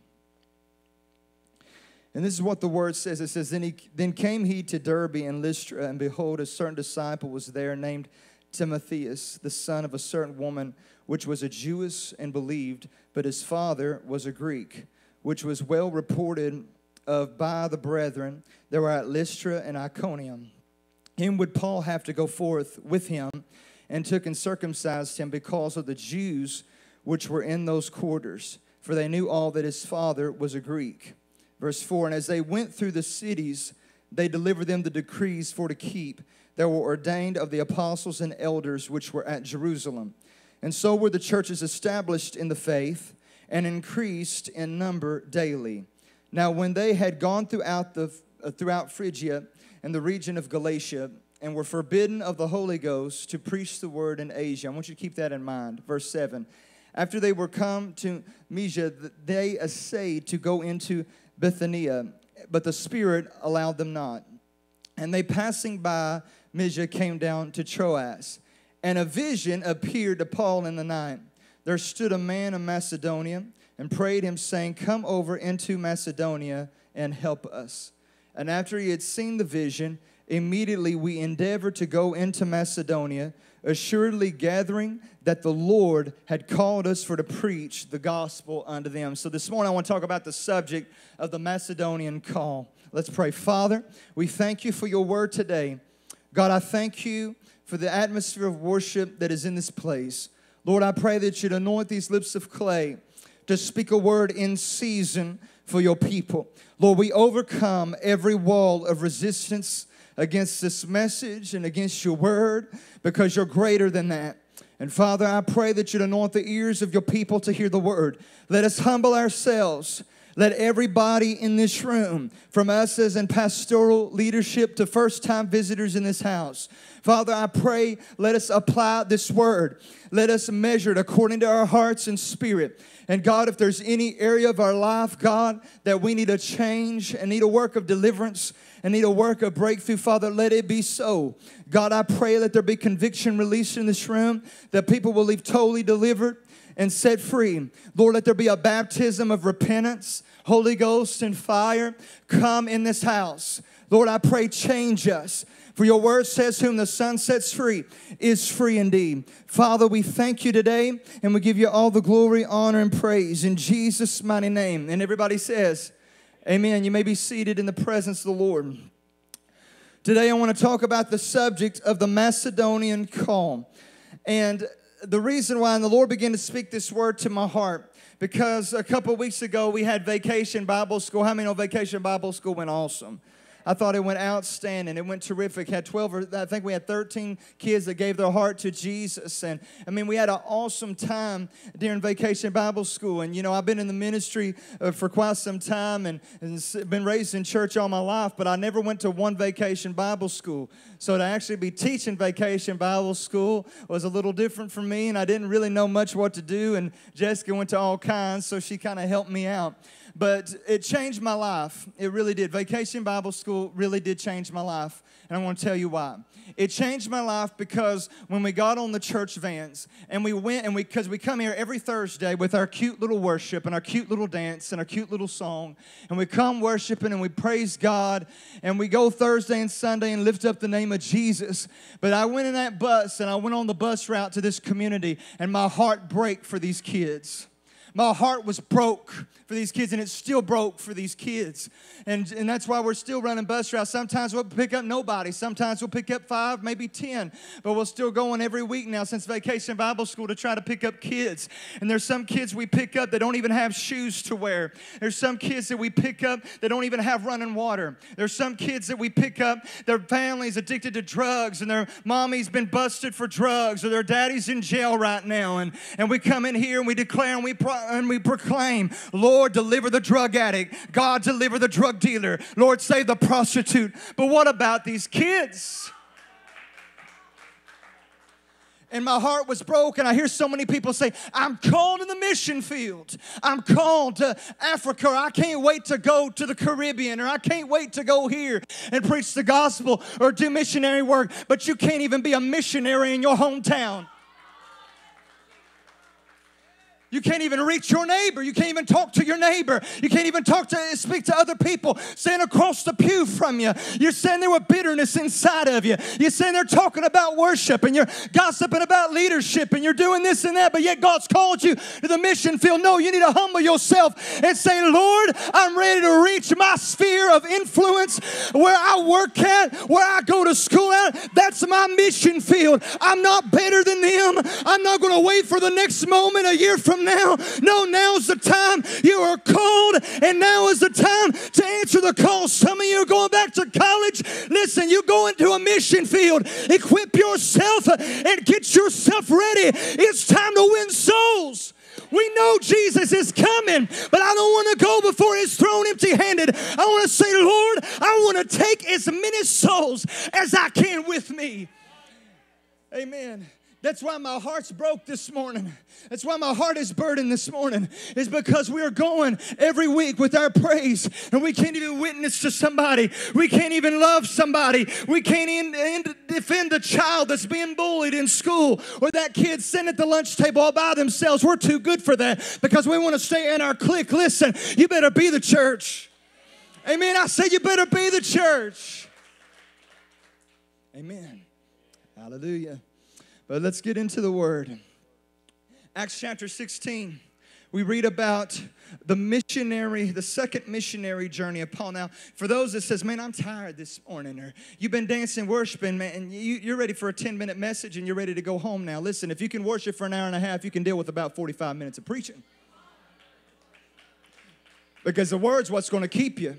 And this is what the Word says. It says, Then came he to Derbe and Lystra, and behold, a certain disciple was there named Timotheus, the son of a certain woman, which was a Jewess and believed, but his father was a Greek, which was well reported of by the brethren that were at Lystra and Iconium. Him would Paul have to go forth with him, and took and circumcised him because of the Jews which were in those quarters, for they knew all that his father was a Greek. Verse 4, And as they went through the cities, they delivered them the decrees for to keep, that were ordained of the apostles and elders which were at Jerusalem. And so were the churches established in the faith, and increased in number daily. Now when they had gone throughout Phrygia and the region of Galatia, and were forbidden of the Holy Ghost to preach the word in Asia. I want you to keep that in mind. Verse 7. After they were come to Mysia, they essayed to go into Bithynia, but the Spirit allowed them not. And they passing by Mysia came down to Troas. And a vision appeared to Paul in the night. There stood a man of Macedonia and prayed him, saying, Come over into Macedonia and help us. And after he had seen the vision, immediately we endeavored to go into Macedonia, assuredly gathering that the Lord had called us for to preach the gospel unto them. So this morning I want to talk about the subject of the Macedonian call. Let's pray. Father, we thank you for your word today. God, I thank you for the atmosphere of worship that is in this place. Lord, I pray that you'd anoint these lips of clay to speak a word in season for your people. Lord, we overcome every wall of resistance against this message and against your word because you're greater than that. And Father, I pray that you'd anoint the ears of your people to hear the word. Let us humble ourselves. Let everybody in this room, from us as in pastoral leadership to first-time visitors in this house, Father, I pray, let us apply this word. Let us measure it according to our hearts and spirit. And God, if there's any area of our life, God, that we need a change and need a work of deliverance and need a work of breakthrough, Father, let it be so. God, I pray that there be conviction released in this room, that people will leave totally delivered and set free. Lord, let there be a baptism of repentance, Holy Ghost and fire come in this house. Lord, I pray, change us. For your word says, whom the Son sets free is free indeed. Father, we thank you today, and we give you all the glory, honor, and praise in Jesus' mighty name. And everybody says, amen. You may be seated in the presence of the Lord. Today I want to talk about the subject of the Macedonian call. And the reason why, and the Lord began to speak this word to my heart, because a couple of weeks ago we had Vacation Bible School. How many know Vacation Bible School went awesome? I thought it went outstanding. It went terrific. Had 12, or I think we had 13 kids that gave their heart to Jesus. And I mean, we had an awesome time during Vacation Bible School. And you know, I've been in the ministry for quite some time and been raised in church all my life, but I never went to one Vacation Bible School. So to actually be teaching Vacation Bible School was a little different for me, and I didn't really know much what to do. And Jessica went to all kinds, so she kind of helped me out. But it changed my life. It really did. Vacation Bible School really did change my life. And I want to tell you why. It changed my life because when we got on the church vans and we went, and because we come here every Thursday with our cute little worship and our cute little dance and our cute little song, and we come worshiping and we praise God, and we go Thursday and Sunday and lift up the name of Jesus. But I went in that bus, and I went on the bus route to this community, and my heart broke for these kids. My heart was broke for these kids, and it's still broke for these kids. And that's why we're still running bus routes. Sometimes we'll pick up nobody. Sometimes we'll pick up 5, maybe 10. But we're still going every week now since Vacation Bible School to try to pick up kids. And there's some kids we pick up that don't even have shoes to wear. There's some kids that we pick up that don't even have running water. There's some kids that we pick up, their family's addicted to drugs, and their mommy's been busted for drugs, or their daddy's in jail right now. And we come in here and we declare and we proclaim, Lord, deliver the drug addict. God, deliver the drug dealer. Lord, save the prostitute. But what about these kids? And my heart was broken. I hear so many people say, I'm called to the mission field. I'm called to Africa. Or I can't wait to go to the Caribbean. Or I can't wait to go here and preach the gospel or do missionary work. But you can't even be a missionary in your hometown. You can't even reach your neighbor. You can't even talk to your neighbor. You can't even speak to other people sitting across the pew from you. You're sitting there with bitterness inside of you. You're sitting there talking about worship, and you're gossiping about leadership, and you're doing this and that, but yet God's called you to the mission field. No, you need to humble yourself and say, Lord, I'm ready to reach my sphere of influence where I work at, where I go to school at. That's my mission field. I'm not better than them. I'm not going to wait for the next moment a year from now. No, now's the time. You are called, and now is the time to answer the call. Some of you are going back to college. Listen, you go into a mission field. Equip yourself and get yourself ready. It's time to win souls. We know Jesus is coming, but I don't want to go before his throne empty-handed. I want to say, Lord, I want to take as many souls as I can with me. Amen. That's why my heart's broke this morning. That's why my heart is burdened this morning. Is because we are going every week with our praise, and we can't even witness to somebody. We can't even love somebody. We can't even defend the child that's being bullied in school, or that kid sitting at the lunch table all by themselves. We're too good for that because we want to stay in our clique. Listen, you better be the church. Amen. I say you better be the church. Amen. Hallelujah. But let's get into the Word. Acts chapter 16, we read about the second missionary journey of Paul. Now, for those that says, man, I'm tired this morning, or you've been dancing, worshiping, man, and you're ready for a 10-minute message and you're ready to go home now. Listen, if you can worship for an hour and a half, you can deal with about 45 minutes of preaching. Because the Word's what's going to keep you.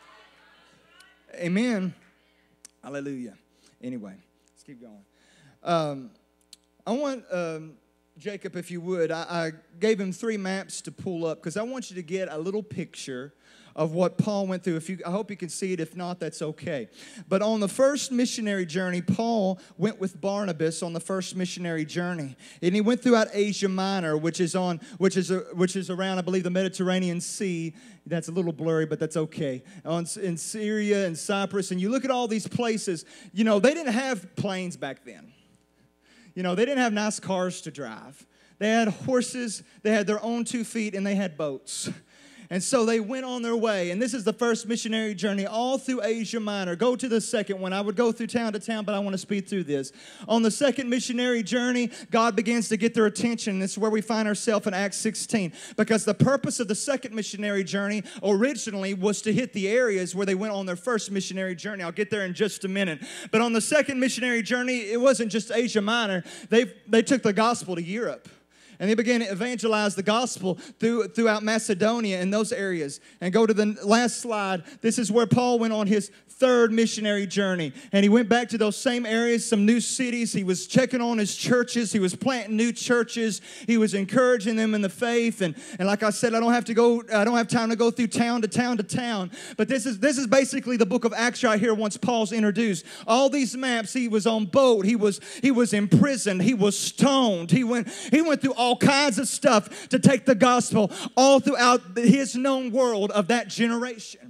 Amen. Hallelujah. Anyway, let's keep going. I want, Jacob, if you would, I gave him 3 maps to pull up because I want you to get a little picture of what Paul went through. I hope you can see it. If not, that's okay. But on the first missionary journey, Paul went with Barnabas on the first missionary journey. And he went throughout Asia Minor, which is around, I believe, the Mediterranean Sea. That's a little blurry, but that's okay. In Syria and Cyprus. And you look at all these places, they didn't have planes back then. They didn't have nice cars to drive. They had horses, they had their own 2 feet, and they had boats. And so they went on their way. And this is the first missionary journey all through Asia Minor. Go to the second one. I would go through town to town, but I want to speed through this. On the second missionary journey, God begins to get their attention. This is where we find ourselves in Acts 16. Because the purpose of the second missionary journey originally was to hit the areas where they went on their first missionary journey. I'll get there in just a minute. But on the second missionary journey, it wasn't just Asia Minor. They took the gospel to Europe. And they began to evangelize the gospel throughout Macedonia and those areas. And go to the last slide. This is where Paul went on his third missionary journey. And he went back to those same areas, some new cities. He was checking on his churches. He was planting new churches. He was encouraging them in the faith. And like I said, I don't have time to go through town to town to town. But this is basically the book of Acts right here once Paul's introduced. All these maps, he was on boat. He was imprisoned. He was stoned. He went through all kinds of stuff to take the gospel all throughout his known world of that generation.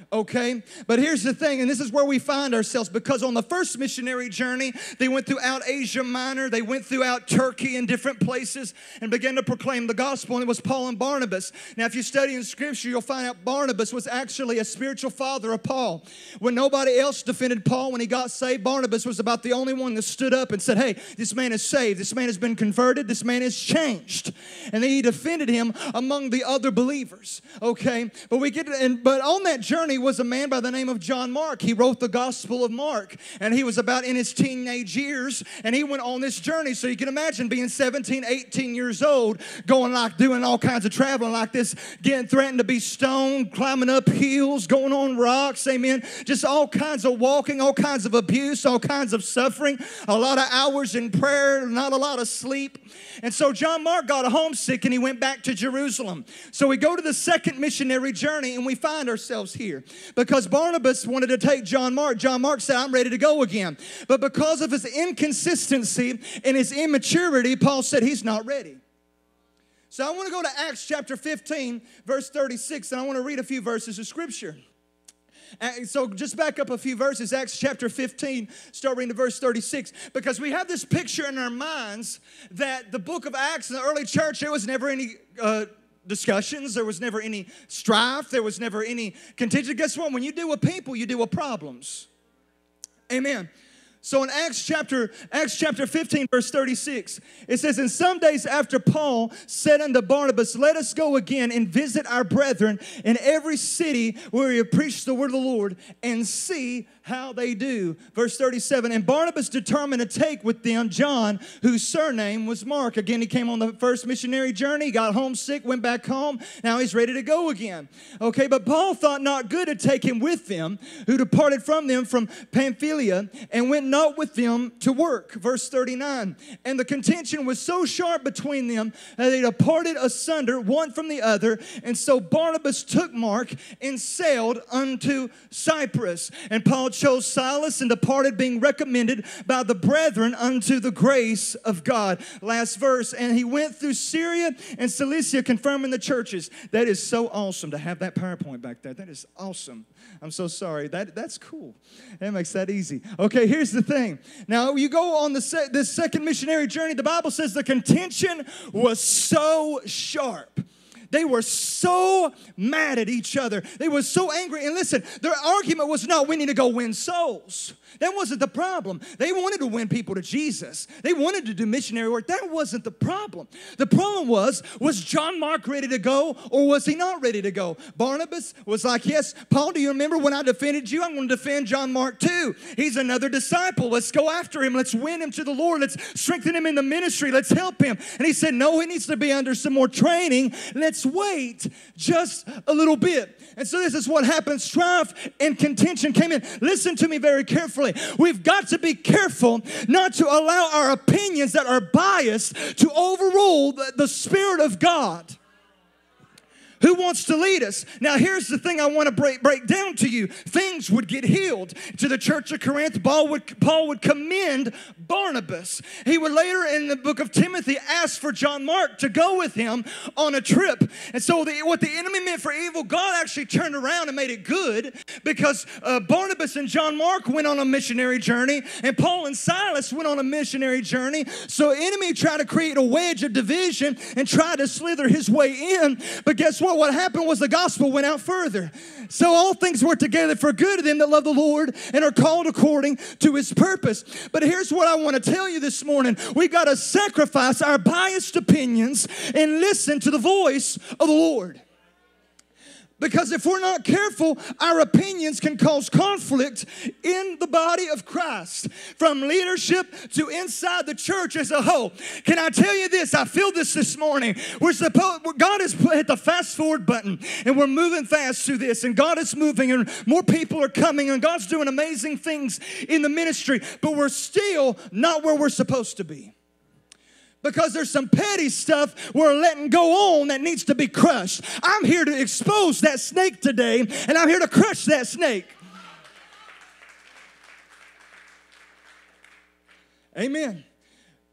Okay? But here's the thing, and this is where we find ourselves, because on the first missionary journey, they went throughout Asia Minor, they went throughout Turkey and different places and began to proclaim the gospel, and it was Paul and Barnabas. Now, if you study in Scripture, you'll find out Barnabas was actually a spiritual father of Paul. When nobody else defended Paul when he got saved, Barnabas was about the only one that stood up and said, hey, this man is saved, this man has been converted, this man is changed. And then he defended him among the other believers. Okay? But on that journey was a man by the name of John Mark. He wrote the Gospel of Mark, and he was about in his teenage years, and he went on this journey. So you can imagine being 17, 18 years old, going doing all kinds of traveling like this, getting threatened to be stoned, climbing up hills, going on rocks, amen. Just all kinds of walking, all kinds of abuse, all kinds of suffering, a lot of hours in prayer, not a lot of sleep. And so John Mark got homesick, and he went back to Jerusalem. So we go to the second missionary journey, and we find ourselves here. Because Barnabas wanted to take John Mark. John Mark said, I'm ready to go again. But because of his inconsistency and his immaturity, Paul said he's not ready. So I want to go to Acts chapter 15, verse 36, and I want to read a few verses of Scripture. So just back up a few verses, Acts chapter 15, start reading to verse 36, because we have this picture in our minds that the book of Acts in the early church, there was never any discussions, there was never any strife, there was never any contention. Guess what? When you deal with people, you deal with problems. Amen. So in Acts chapter 15, verse 36, it says, and some days after Paul said unto Barnabas, let us go again and visit our brethren in every city where we have preached the word of the Lord, and see how they do. Verse 37, and Barnabas determined to take with them John, whose surname was Mark. Again, he came on the first missionary journey, got homesick, went back home. Now he's ready to go again. Okay, but Paul thought not good to take him with them, who departed from them from Pamphylia, and went not with them to work. Verse 39, and the contention was so sharp between them that they departed asunder one from the other. And so Barnabas took Mark and sailed unto Cyprus. And Paul chose Silas and departed, being recommended by the brethren unto the grace of God. Last verse, and he went through Syria and Cilicia, confirming the churches. That is so awesome to have that PowerPoint back there. That is awesome. I'm so sorry. That's cool. That makes that easy. Okay, here's the thing. Now, you go on this second missionary journey, the Bible says the contention was so sharp. They were so mad at each other. They were so angry. And listen, their argument was not, we need to go win souls. That wasn't the problem. They wanted to win people to Jesus. They wanted to do missionary work. That wasn't the problem. The problem was John Mark ready to go, or was he not ready to go? Barnabas was like, yes, Paul, do you remember when I defended you? I'm going to defend John Mark too. He's another disciple. Let's go after him. Let's win him to the Lord. Let's strengthen him in the ministry. Let's help him. And he said, no, he needs to be under some more training. Let's wait just a little bit. And so this is what happened. Strife and contention came in. Listen to me very carefully. We've got to be careful not to allow our opinions that are biased to overrule the Spirit of God, who wants to lead us. Now, here's the thing I want to break down to you. Things would get healed. To the church of Corinth, Paul would commend Barnabas. He would later in the book of Timothy ask for John Mark to go with him on a trip. And so what the enemy meant for evil, God actually turned around and made it good, because Barnabas and John Mark went on a missionary journey, and Paul and Silas went on a missionary journey. So the enemy tried to create a wedge of division and tried to slither his way in. But guess what? What happened was the gospel went out further. So all things work together for good of them that love the Lord and are called according to his purpose. But here's what I want to tell you this morning. We've got to sacrifice our biased opinions and listen to the voice of the Lord. Because if we're not careful, our opinions can cause conflict in the body of Christ, from leadership to inside the church as a whole. Can I tell you this? I feel this morning. God has hit the fast forward button, and we're moving fast through this, and God is moving, and more people are coming, and God's doing amazing things in the ministry, but we're still not where we're supposed to be. Because there's some petty stuff we're letting go on that needs to be crushed. I'm here to expose that snake today, and I'm here to crush that snake. Amen.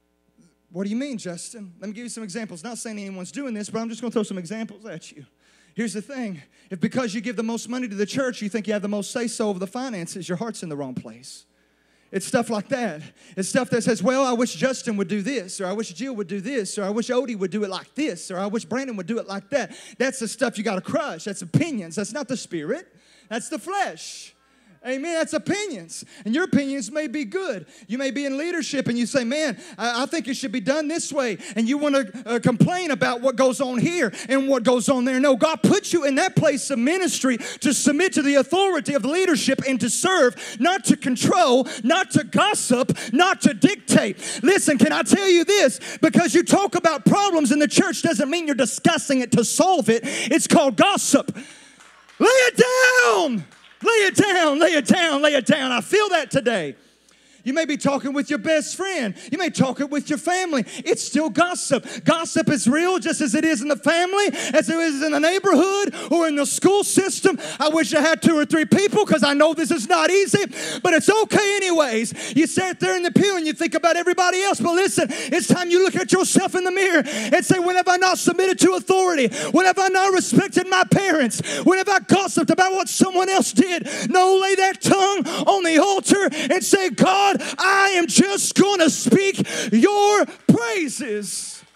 What do you mean, Justin? Let me give you some examples. Not saying anyone's doing this, but I'm just going to throw some examples at you. Here's the thing. If because you give the most money to the church, you think you have the most say-so over the finances, your heart's in the wrong place. It's stuff like that. It's stuff that says, well, I wish Justin would do this, or I wish Jill would do this, or I wish Odie would do it like this, or I wish Brandon would do it like that. That's the stuff you got to crush. That's opinions. That's not the Spirit. That's the flesh. Amen. That's opinions. And your opinions may be good. You may be in leadership and you say, man, I think it should be done this way. And you want to complain about what goes on here and what goes on there. No, God put you in that place of ministry to submit to the authority of leadership and to serve, not to control, not to gossip, not to dictate. Listen, can I tell you this? Because you talk about problems in the church doesn't mean you're discussing it to solve it. It's called gossip. Lay it down. Lay it down, lay it down, lay it down. I feel that today. You may be talking with your best friend. You may talk it with your family. It's still gossip. Gossip is real just as it is in the family, as it is in the neighborhood or in the school system. I wish I had 2 or 3 people because I know this is not easy, but it's okay anyways. You sit there in the pew and you think about everybody else, but listen, it's time you look at yourself in the mirror and say, when have I not submitted to authority? When have I not respected my parents? When have I gossiped about what someone else did? No, lay that tongue on the altar and say, God, I am just going to speak your praises.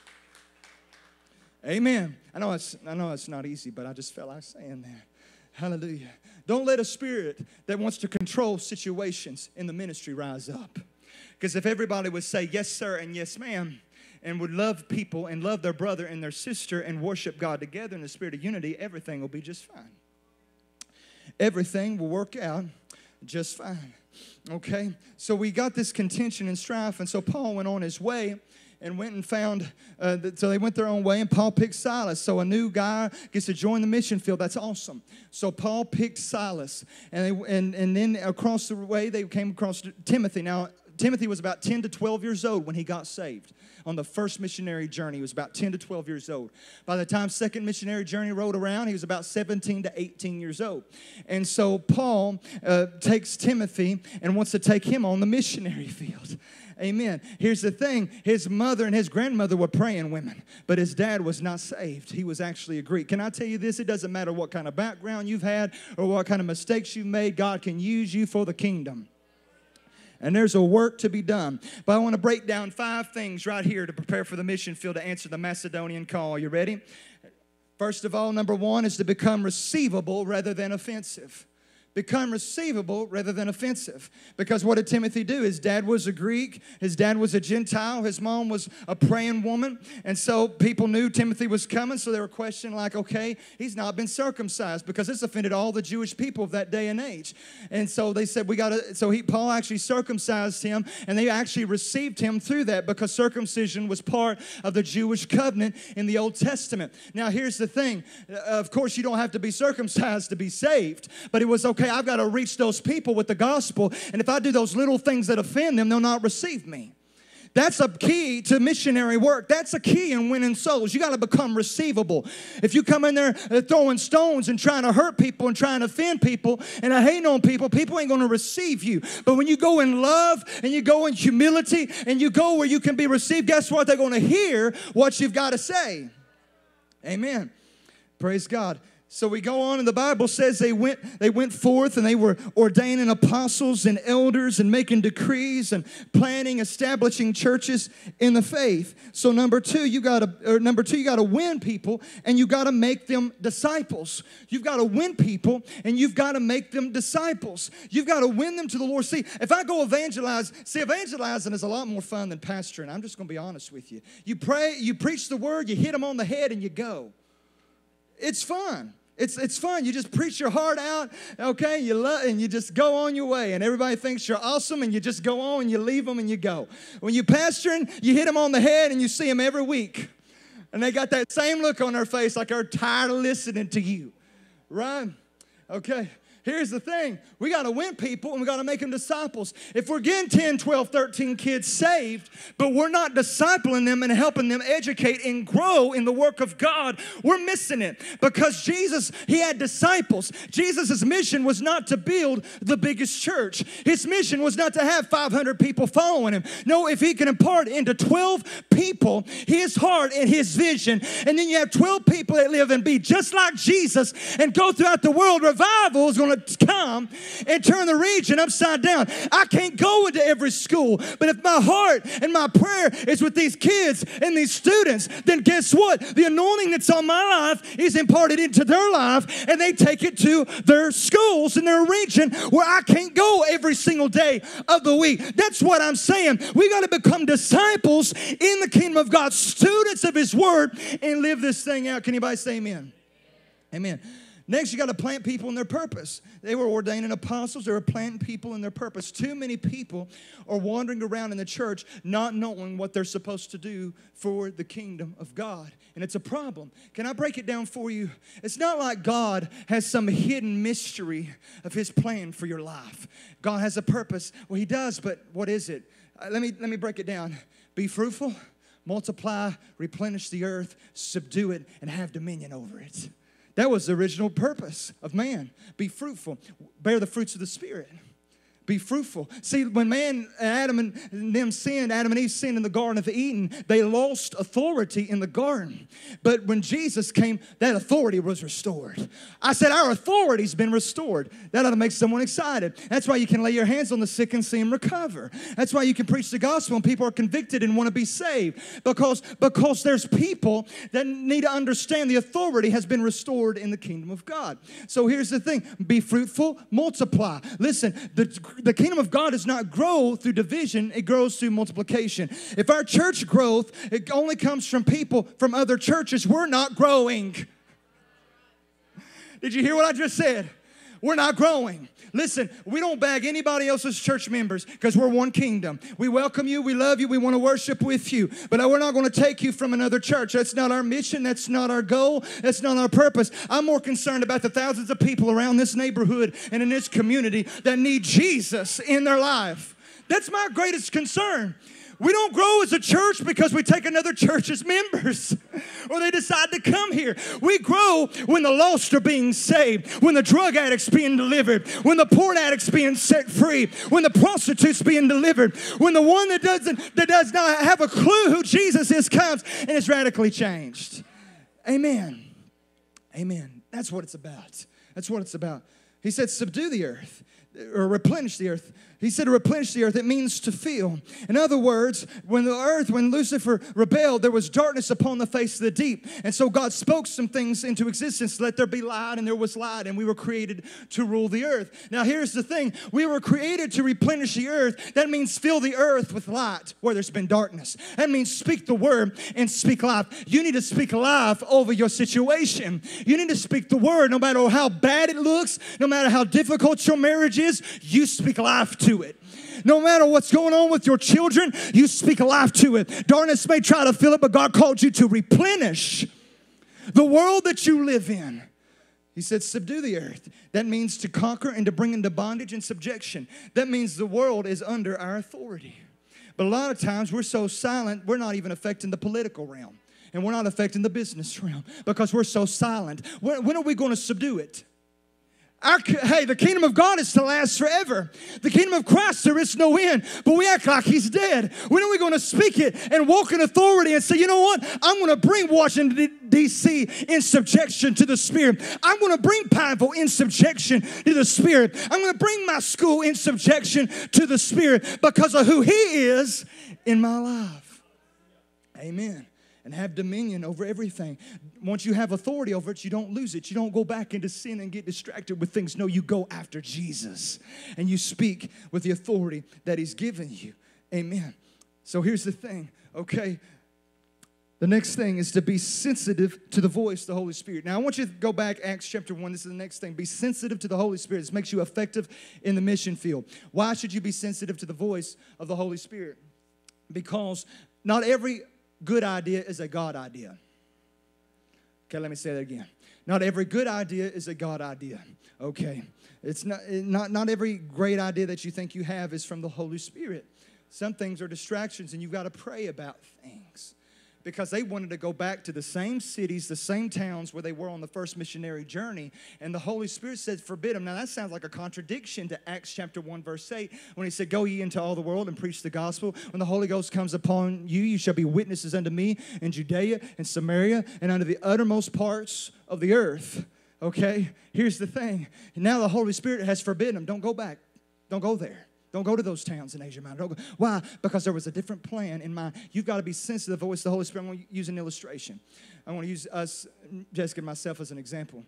Amen. I know it's not easy, but I just felt like saying that. Hallelujah. Don't let a spirit that wants to control situations in the ministry rise up. Because if everybody would say yes, sir, and yes, ma'am, and would love people and love their brother and their sister and worship God together in the spirit of unity, everything will be just fine. Everything will work out just fine. Okay, so we got this contention and strife, and so Paul went on his way and went and found, so they went their own way, and Paul picked Silas. So a new guy gets to join the mission field. That's awesome. So Paul picked Silas, and then across the way, they came across Timothy. Now, Timothy was about 10 to 12 years old when he got saved. On the first missionary journey, he was about 10 to 12 years old. By the time second missionary journey rolled around, he was about 17 to 18 years old. And so Paul takes Timothy and wants to take him on the missionary field. Amen. Here's the thing. His mother and his grandmother were praying women, but his dad was not saved. He was actually a Greek. Can I tell you this? It doesn't matter what kind of background you've had or what kind of mistakes you've made. God can use you for the kingdom. And there's a work to be done. But I want to break down 5 things right here to prepare for the mission field to answer the Macedonian call. Are you ready? First of all, number 1 is to become receivable rather than offensive. Become receivable rather than offensive. Because what did Timothy do? His dad was a Greek. His dad was a Gentile. His mom was a praying woman. And so people knew Timothy was coming. So they were questioning like, okay, he's not been circumcised, because this offended all the Jewish people of that day and age. And so they said, Paul actually circumcised him, and they actually received him through that, because circumcision was part of the Jewish covenant in the Old Testament. Now here's the thing. Of course, you don't have to be circumcised to be saved, but it was okay. I've got to reach those people with the gospel, and if I do those little things that offend them, they'll not receive me. That's a key to missionary work. That's a key in winning souls. You got to become receivable. If you come in there throwing stones and trying to hurt people and trying to offend people and hating on people, people ain't going to receive you. But when you go in love and you go in humility and you go where you can be received, guess what? They're going to hear what you've got to say. Amen. Praise God. So we go on, and the Bible says they went forth, and they were ordaining apostles and elders and making decrees and planning, establishing churches in the faith. So number two, you got to win people, and you got to make them disciples. You've got to win people, and you've got to make them disciples. You've got to win them to the Lord. See, if I go evangelizing is a lot more fun than pastoring. I'm just going to be honest with you. You pray, you preach the word, you hit them on the head, and you go. It's fun. It's fun. You just preach your heart out, okay? And you just go on your way, and everybody thinks you're awesome, and you just go on, and you leave them, and you go. When you're pastoring, you hit them on the head, and you see them every week, and they got that same look on their face like they're tired of listening to you, right? Okay. Here's the thing. We got to win people and we got to make them disciples. If we're getting 10, 12, 13 kids saved, but we're not discipling them and helping them educate and grow in the work of God, we're missing it. Because Jesus, he had disciples. Jesus' mission was not to build the biggest church. His mission was not to have 500 people following him. No, if he can impart into 12 people his heart and his vision, and then you have 12 people that live and be just like Jesus and go throughout the world, revival is going to come and turn the region upside down. I can't go into every school, but if my heart and my prayer is with these kids and these students, then guess what? The anointing that's on my life is imparted into their life, and they take it to their schools in their region where I can't go every single day of the week. That's what I'm saying. We got to become disciples in the kingdom of God, students of his word, and live this thing out. Can anybody say amen? Amen. Next, you got to plant people in their purpose. They were ordaining apostles. They were planting people in their purpose. Too many people are wandering around in the church not knowing what they're supposed to do for the kingdom of God. And it's a problem. Can I break it down for you? It's not like God has some hidden mystery of his plan for your life. God has a purpose. Well, he does, but what is it? Let me break it down. Be fruitful, multiply, replenish the earth, subdue it, and have dominion over it. That was the original purpose of man. Be fruitful. Bear the fruits of the Spirit. Be fruitful. See, when Adam and Eve sinned in the Garden of Eden, they lost authority in the garden. But when Jesus came, that authority was restored. I said, our authority's been restored. That ought to make someone excited. That's why you can lay your hands on the sick and see them recover. That's why you can preach the gospel and people are convicted and want to be saved. Because there's people that need to understand the authority has been restored in the kingdom of God. So here's the thing. Be fruitful, multiply. Listen, the kingdom of God does not grow through division, it grows through multiplication. If our church growth, it only comes from people from other churches, we're not growing. Did you hear what I just said? We're not growing. Listen, we don't bag anybody else's church members because we're one kingdom. We welcome you, we love you, we want to worship with you. But we're not going to take you from another church. That's not our mission, that's not our goal, that's not our purpose. I'm more concerned about the thousands of people around this neighborhood and in this community that need Jesus in their life. That's my greatest concern. We don't grow as a church because we take another church's members or they decide to come here. We grow when the lost are being saved, when the drug addict's being delivered, when the porn addict's being set free, when the prostitute's being delivered, when the one that does not have a clue who Jesus is comes and is radically changed. Amen. Amen. That's what it's about. That's what it's about. He said, subdue the earth or replenish the earth. He said to replenish the earth, it means to fill. In other words, when Lucifer rebelled, there was darkness upon the face of the deep. And so God spoke some things into existence. Let there be light, and there was light, and we were created to rule the earth. Now here's the thing. We were created to replenish the earth. That means fill the earth with light where there's been darkness. That means speak the word and speak life. You need to speak life over your situation. You need to speak the word no matter how bad it looks, no matter how difficult your marriage is, you speak life to it. No matter what's going on with your children, you speak life to it. Darkness may try to fill it, but God called you to replenish the world that you live in. He said, subdue the earth. That means to conquer and to bring into bondage and subjection. That means the world is under our authority. But a lot of times we're so silent, we're not even affecting the political realm. And we're not affecting the business realm because we're so silent. When are we going to subdue it? The kingdom of God is to last forever. The kingdom of Christ, there is no end. But we act like he's dead. When are we going to speak it and walk in authority and say, you know what? I'm going to bring Washington, D.C. in subjection to the Spirit. I'm going to bring Pineville in subjection to the Spirit. I'm going to bring my school in subjection to the Spirit because of who he is in my life. Amen. And have dominion over everything. Once you have authority over it, you don't lose it. You don't go back into sin and get distracted with things. No, you go after Jesus. And you speak with the authority that he's given you. Amen. So here's the thing, okay? The next thing is to be sensitive to the voice of the Holy Spirit. Now, I want you to go back, Acts chapter 1. This is the next thing. Be sensitive to the Holy Spirit. This makes you effective in the mission field. Why should you be sensitive to the voice of the Holy Spirit? Because not every good idea is a God idea. Okay, let me say that again. Not every good idea is a God idea. Okay. It's not every great idea that you think you have is from the Holy Spirit. Some things are distractions, and you've got to pray about things. Because they wanted to go back to the same cities, the same towns where they were on the first missionary journey. And the Holy Spirit said, forbid them. Now, that sounds like a contradiction to Acts chapter 1, verse 8, when he said, go ye into all the world and preach the gospel. When the Holy Ghost comes upon you, you shall be witnesses unto me in Judea and Samaria and unto the uttermost parts of the earth. Okay? Here's the thing. Now the Holy Spirit has forbidden them. Don't go back. Don't go there. Don't go to those towns in Asia Minor. Don't go. Why? Because there was a different plan in mind. You've got to be sensitive to the voice of the Holy Spirit. I'm going to use an illustration. I want to use us, Jessica and myself, as an example.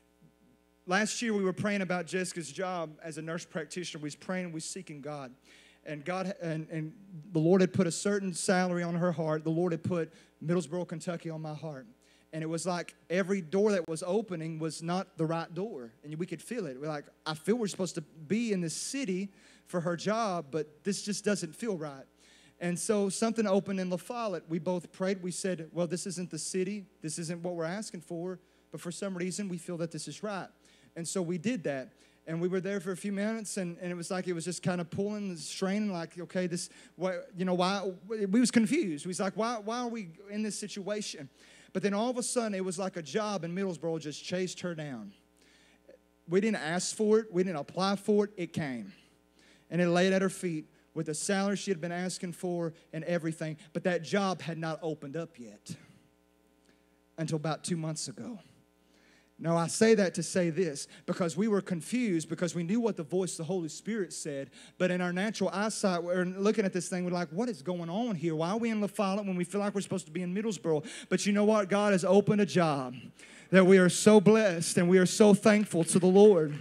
Last year, we were praying about Jessica's job as a nurse practitioner. We was praying, we was seeking God. And God and the Lord had put a certain salary on her heart. The Lord had put Middlesboro, Kentucky on my heart. And it was like every door that was opening was not the right door. And we could feel it. We're like, I feel we're supposed to be in this city for her job, but this just doesn't feel right. And so something opened in La Follette. We both prayed. We said, well, this isn't the city. This isn't what we're asking for. But for some reason, we feel that this is right. And so we did that. And we were there for a few minutes, and it was like it was just kind of pulling and straining, like, okay, this, why? We was confused. We was like, why are we in this situation? But then all of a sudden, it was like a job in Middlesboro just chased her down. We didn't ask for it. We didn't apply for it. It came. And it laid at her feet with the salary she had been asking for and everything. But that job had not opened up yet until about 2 months ago. Now, I say that to say this, because we were confused, because we knew what the voice of the Holy Spirit said, but in our natural eyesight, we're looking at this thing, we're like, what is going on here? Why are we in La Follette when we feel like we're supposed to be in Middlesboro? But you know what? God has opened a job that we are so blessed, and we are so thankful to the Lord.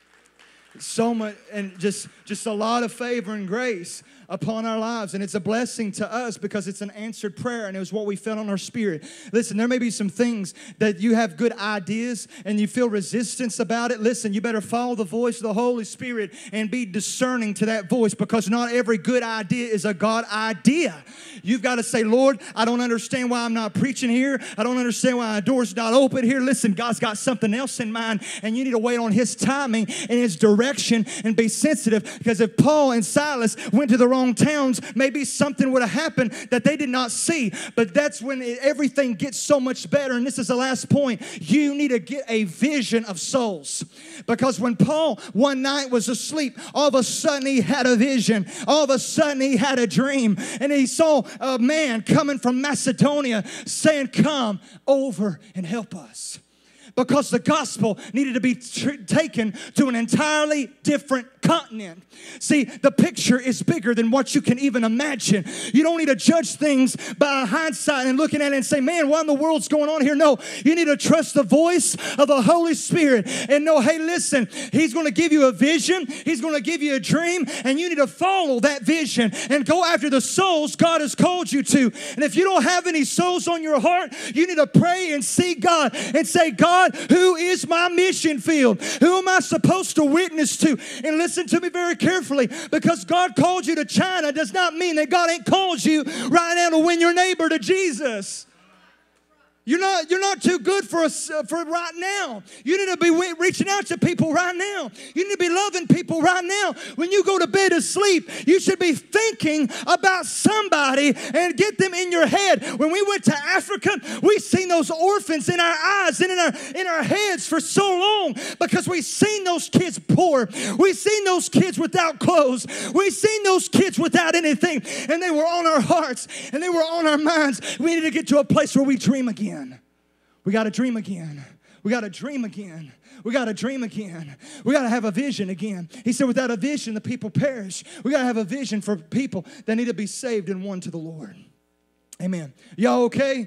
So much, and just a lot of favor and grace upon our lives. And it's a blessing to us because it's an answered prayer, and it was what we felt on our spirit. Listen, there may be some things that you have good ideas and you feel resistance about it. Listen, you better follow the voice of the Holy Spirit and be discerning to that voice, because not every good idea is a God idea. You've got to say, Lord, I don't understand why I'm not preaching here. I don't understand why a door's not open here. Listen, God's got something else in mind, and you need to wait on His timing and His direction and be sensitive, because if Paul and Silas went to the wrong towns, maybe something would have happened that they did not see. But that's when everything gets so much better. And this is the last point. You need to get a vision of souls, because when Paul one night was asleep, all of a sudden he had a vision. All of a sudden he had a dream, and he saw a man coming from Macedonia saying, come over and help us. Because the gospel needed to be taken to an entirely different continent. See, the picture is bigger than what you can even imagine. You don't need to judge things by hindsight and looking at it and say, man, what in the world's going on here? No, you need to trust the voice of the Holy Spirit and know, hey, listen, He's going to give you a vision. He's going to give you a dream, and you need to follow that vision and go after the souls God has called you to. And if you don't have any souls on your heart, you need to pray and seek God and say, God, who is my mission field? Who am I supposed to witness to? And listen to me very carefully, because God called you to China does not mean that God ain't called you right now to win your neighbor to Jesus. You're not too good for right now. You need to be reaching out to people right now. You need to be loving people right now. When you go to bed to sleep, you should be thinking about somebody and get them in your head. When we went to Africa, we seen those orphans in our eyes and in our heads for so long, because we seen those kids poor. We seen those kids without clothes. We seen those kids without anything, and they were on our hearts and they were on our minds. We need to get to a place where we dream again. We got to dream again. We got to dream again. We got to dream again. We got to have a vision again. He said, without a vision, the people perish. We got to have a vision for people that need to be saved and won to the Lord. Amen. Y'all okay?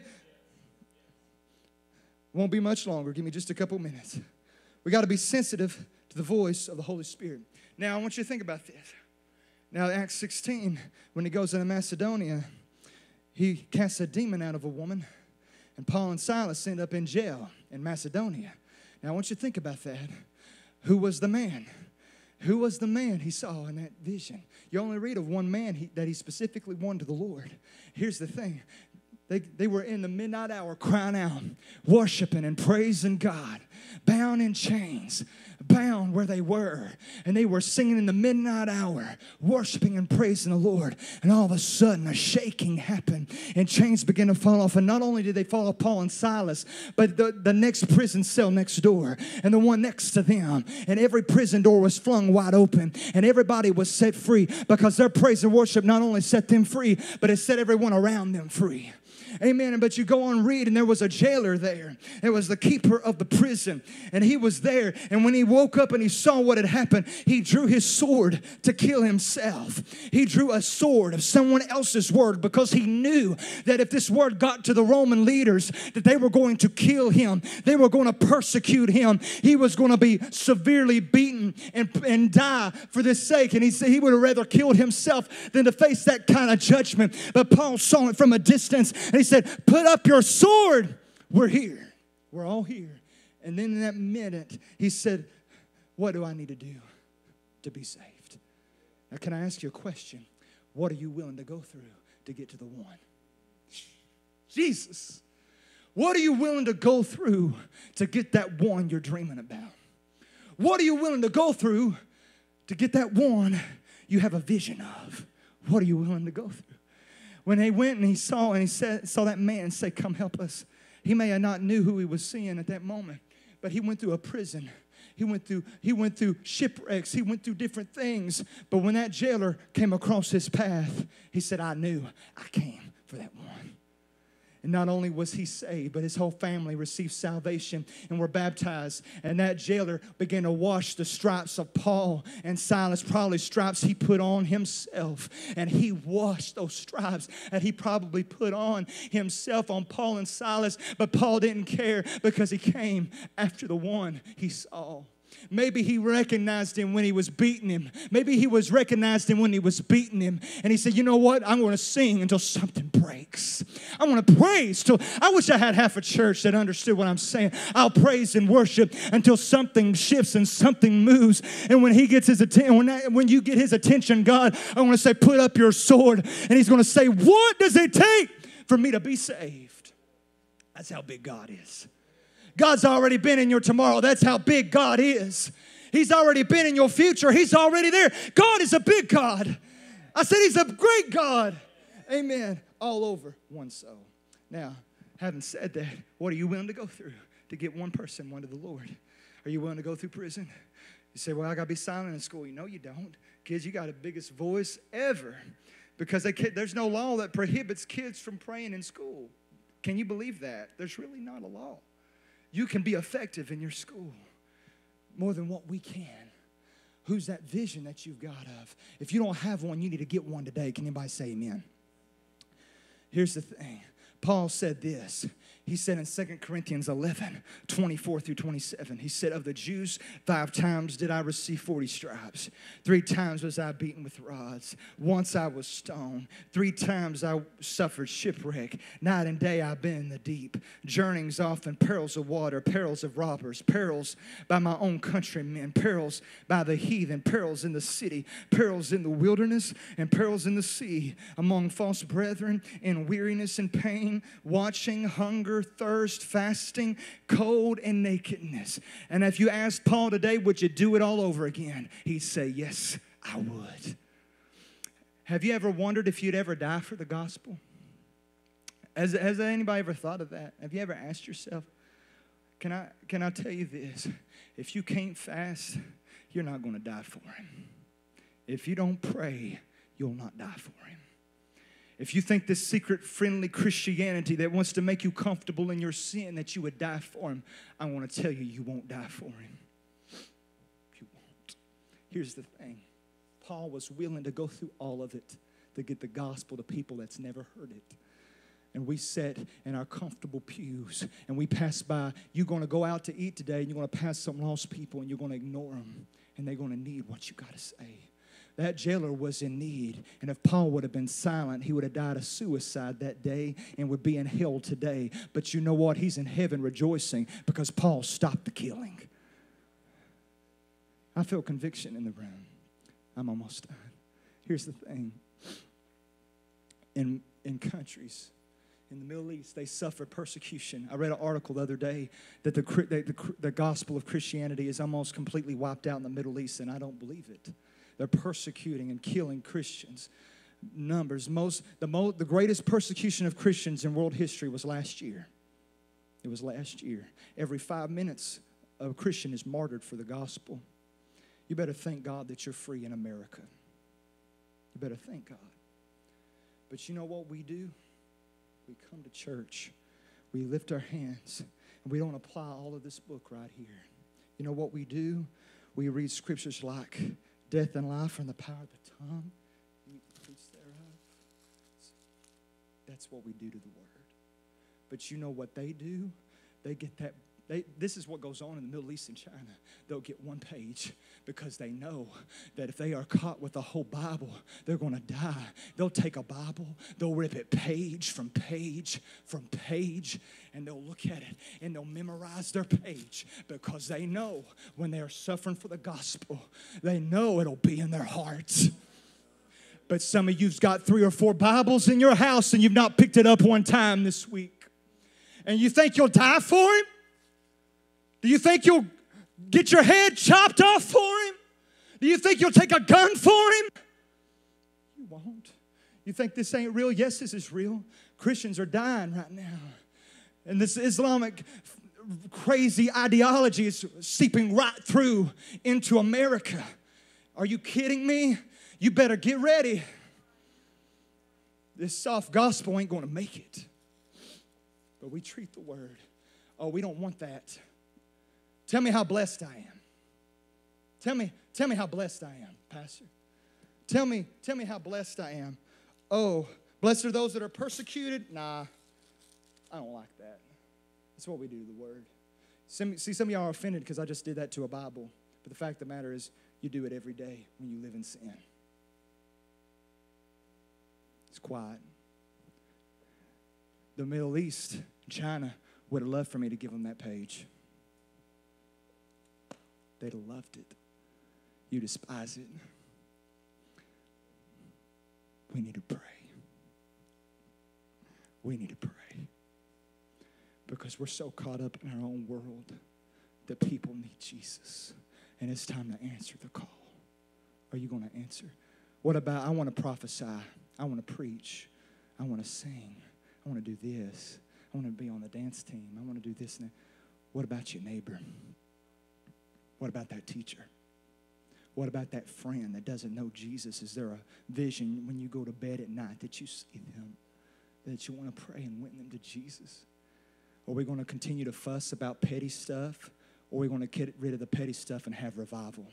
Won't be much longer. Give me just a couple minutes. We got to be sensitive to the voice of the Holy Spirit. Now, I want you to think about this. Now, Acts 16, when he goes into Macedonia, he casts a demon out of a woman. And Paul and Silas end up in jail in Macedonia. Now, I want you to think about that. Who was the man? Who was the man he saw in that vision? You only read of one man that he specifically won to the Lord. Here's the thing. They were in the midnight hour crying out, worshiping and praising God, bound in chains, bound where they were. And they were singing in the midnight hour, worshiping and praising the Lord. And all of a sudden, a shaking happened, and chains began to fall off. And not only did they fall off Paul and Silas, but the next prison cell next door, and the one next to them. And every prison door was flung wide open, and everybody was set free, because their praise and worship not only set them free, but it set everyone around them free. Amen. But you go on and read, and there was a jailer there. It was the keeper of the prison, and he was there. And when he woke up and he saw what had happened, he drew his sword to kill himself. He drew a sword of someone else's word, because he knew that if this word got to the Roman leaders, that they were going to kill him. They were going to persecute him. He was going to be severely beaten and die for this sake. And he said he would have rather killed himself than to face that kind of judgment. But Paul saw it from a distance, and he said, put up your sword. We're here. We're all here. And then in that minute, he said, what do I need to do to be saved? Now, can I ask you a question? What are you willing to go through to get to the one? Jesus. What are you willing to go through to get that one you're dreaming about? What are you willing to go through to get that one you have a vision of? What are you willing to go through? When he went and he saw that man say, come help us. He may have not knew who he was seeing at that moment, but he went through a prison. He went through shipwrecks. He went through different things. But when that jailer came across his path, he said, I knew I came for that one. And not only was he saved, but his whole family received salvation and were baptized. And that jailer began to wash the stripes of Paul and Silas, probably stripes he put on himself. And he washed those stripes that he probably put on himself on Paul and Silas. But Paul didn't care, because he came after the one he saw. Maybe he recognized him when he was beating him. Maybe he recognized him when he was beating him. And he said, you know what? I'm going to sing until something breaks. I'm going to praise till, I wish I had half a church that understood what I'm saying. I'll praise and worship until something shifts and something moves. And when he gets his attention, when you get his attention, God, I want to say, put up your sword. And he's going to say, what does it take for me to be saved? That's how big God is. God's already been in your tomorrow. That's how big God is. He's already been in your future. He's already there. God is a big God. I said he's a great God. Amen. All over one soul. Now, having said that, what are you willing to go through to get one person, one to the Lord? Are you willing to go through prison? You say, well, I got to be silent in school. You know you don't. Kids, you got the biggest voice ever, because there's no law that prohibits kids from praying in school. Can you believe that? There's really not a law. You can be effective in your school more than what we can. Who's that vision that you've got of? If you don't have one, you need to get one today. Can anybody say amen? Here's the thing. Paul said this. He said in 2 Corinthians 11, 24 through 27, he said, of the Jews, 5 times did I receive 40 stripes. 3 times was I beaten with rods. Once I was stoned. 3 times I suffered shipwreck. Night and day I've been in the deep. Journeyings often, perils of water, perils of robbers, perils by my own countrymen, perils by the heathen, perils in the city, perils in the wilderness, and perils in the sea, among false brethren, in weariness and pain, watching, hunger, thirst, fasting, cold, and nakedness. And if you asked Paul today, would you do it all over again? He'd say, yes, I would. Have you ever wondered if you'd ever die for the gospel? Has anybody ever thought of that? Have you ever asked yourself, can I tell you this? If you can't fast, you're not going to die for him. If you don't pray, you'll not die for him. If you think this secret, friendly Christianity that wants to make you comfortable in your sin, that you would die for him, I want to tell you, you won't die for him. You won't. Here's the thing. Paul was willing to go through all of it to get the gospel to people that's never heard it. And we sat in our comfortable pews and we passed by. You're going to go out to eat today and you're going to pass some lost people and you're going to ignore them. And they're going to need what you got to say. That jailer was in need. And if Paul would have been silent, he would have died of suicide that day and would be in hell today. But you know what? He's in heaven rejoicing because Paul stopped the killing. I feel conviction in the room. I'm almost done. Here's the thing. In countries, in the Middle East, they suffer persecution. I read an article the other day that the gospel of Christianity is almost completely wiped out in the Middle East, and I don't believe it. They're persecuting and killing Christians. Numbers. The greatest persecution of Christians in world history was last year. It was last year. Every 5 minutes, a Christian is martyred for the gospel. You better thank God that you're free in America. You better thank God. But you know what we do? We come to church. We lift our hands. And we don't apply all of this book right here. You know what we do? We read scriptures like death and life are in the power of the tongue. That's what we do to the word. But you know what they do? They get that. This is what goes on in the Middle East and China. They'll get one page because they know that if they are caught with the whole Bible, they're going to die. They'll take a Bible, they'll rip it page from page from page, and they'll look at it and they'll memorize their page because they know when they are suffering for the gospel, they know it'll be in their hearts. But some of you've got 3 or 4 Bibles in your house and you've not picked it up one time this week. And you think you'll die for Him? Do you think you'll get your head chopped off for Him? Do you think you'll take a gun for Him? You won't. You think this ain't real? Yes, this is real. Christians are dying right now. And this Islamic crazy ideology is seeping right through into America. Are you kidding me? You better get ready. This soft gospel ain't going to make it. But we treat the word. Oh, we don't want that. Tell me how blessed I am. Tell me how blessed I am, Pastor. Tell me how blessed I am. Oh, blessed are those that are persecuted? Nah, I don't like that. That's what we do to the word. Some of y'all are offended because I just did that to a Bible. But the fact of the matter is, you do it every day when you live in sin. It's quiet. The Middle East, China, would have loved for me to give them that page. They'd have loved it. You despise it. We need to pray. We need to pray. Because we're so caught up in our own world that people need Jesus. And it's time to answer the call. Are you going to answer? What about, I want to prophesy. I want to preach. I want to sing. I want to do this. I want to be on the dance team. I want to do this and that. What about your neighbor? What about that teacher? What about that friend that doesn't know Jesus? Is there a vision when you go to bed at night that you see them, that you want to pray and win them to Jesus? Are we going to continue to fuss about petty stuff? Or are we going to get rid of the petty stuff and have revival?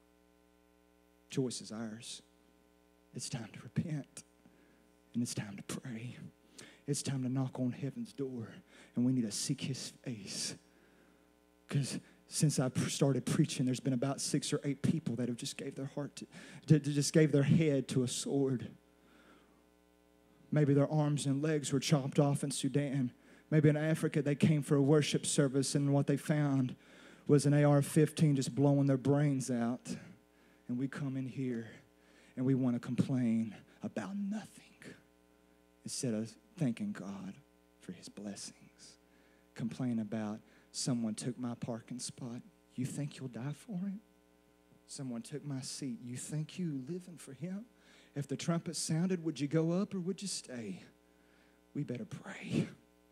Choice is ours. It's time to repent. And it's time to pray. It's time to knock on heaven's door. And we need to seek His face. Because since I started preaching, there's been about 6 or 8 people that have just gave their heart just gave their head to a sword. Maybe their arms and legs were chopped off in Sudan. Maybe in Africa they came for a worship service and what they found was an AR-15 just blowing their brains out. And we come in here and we want to complain about nothing instead of thanking God for His blessings. Complain about someone took my parking spot. You think you'll die for him? Someone took my seat. You think you living for him? If the trumpet sounded, would you go up or would you stay? We better pray.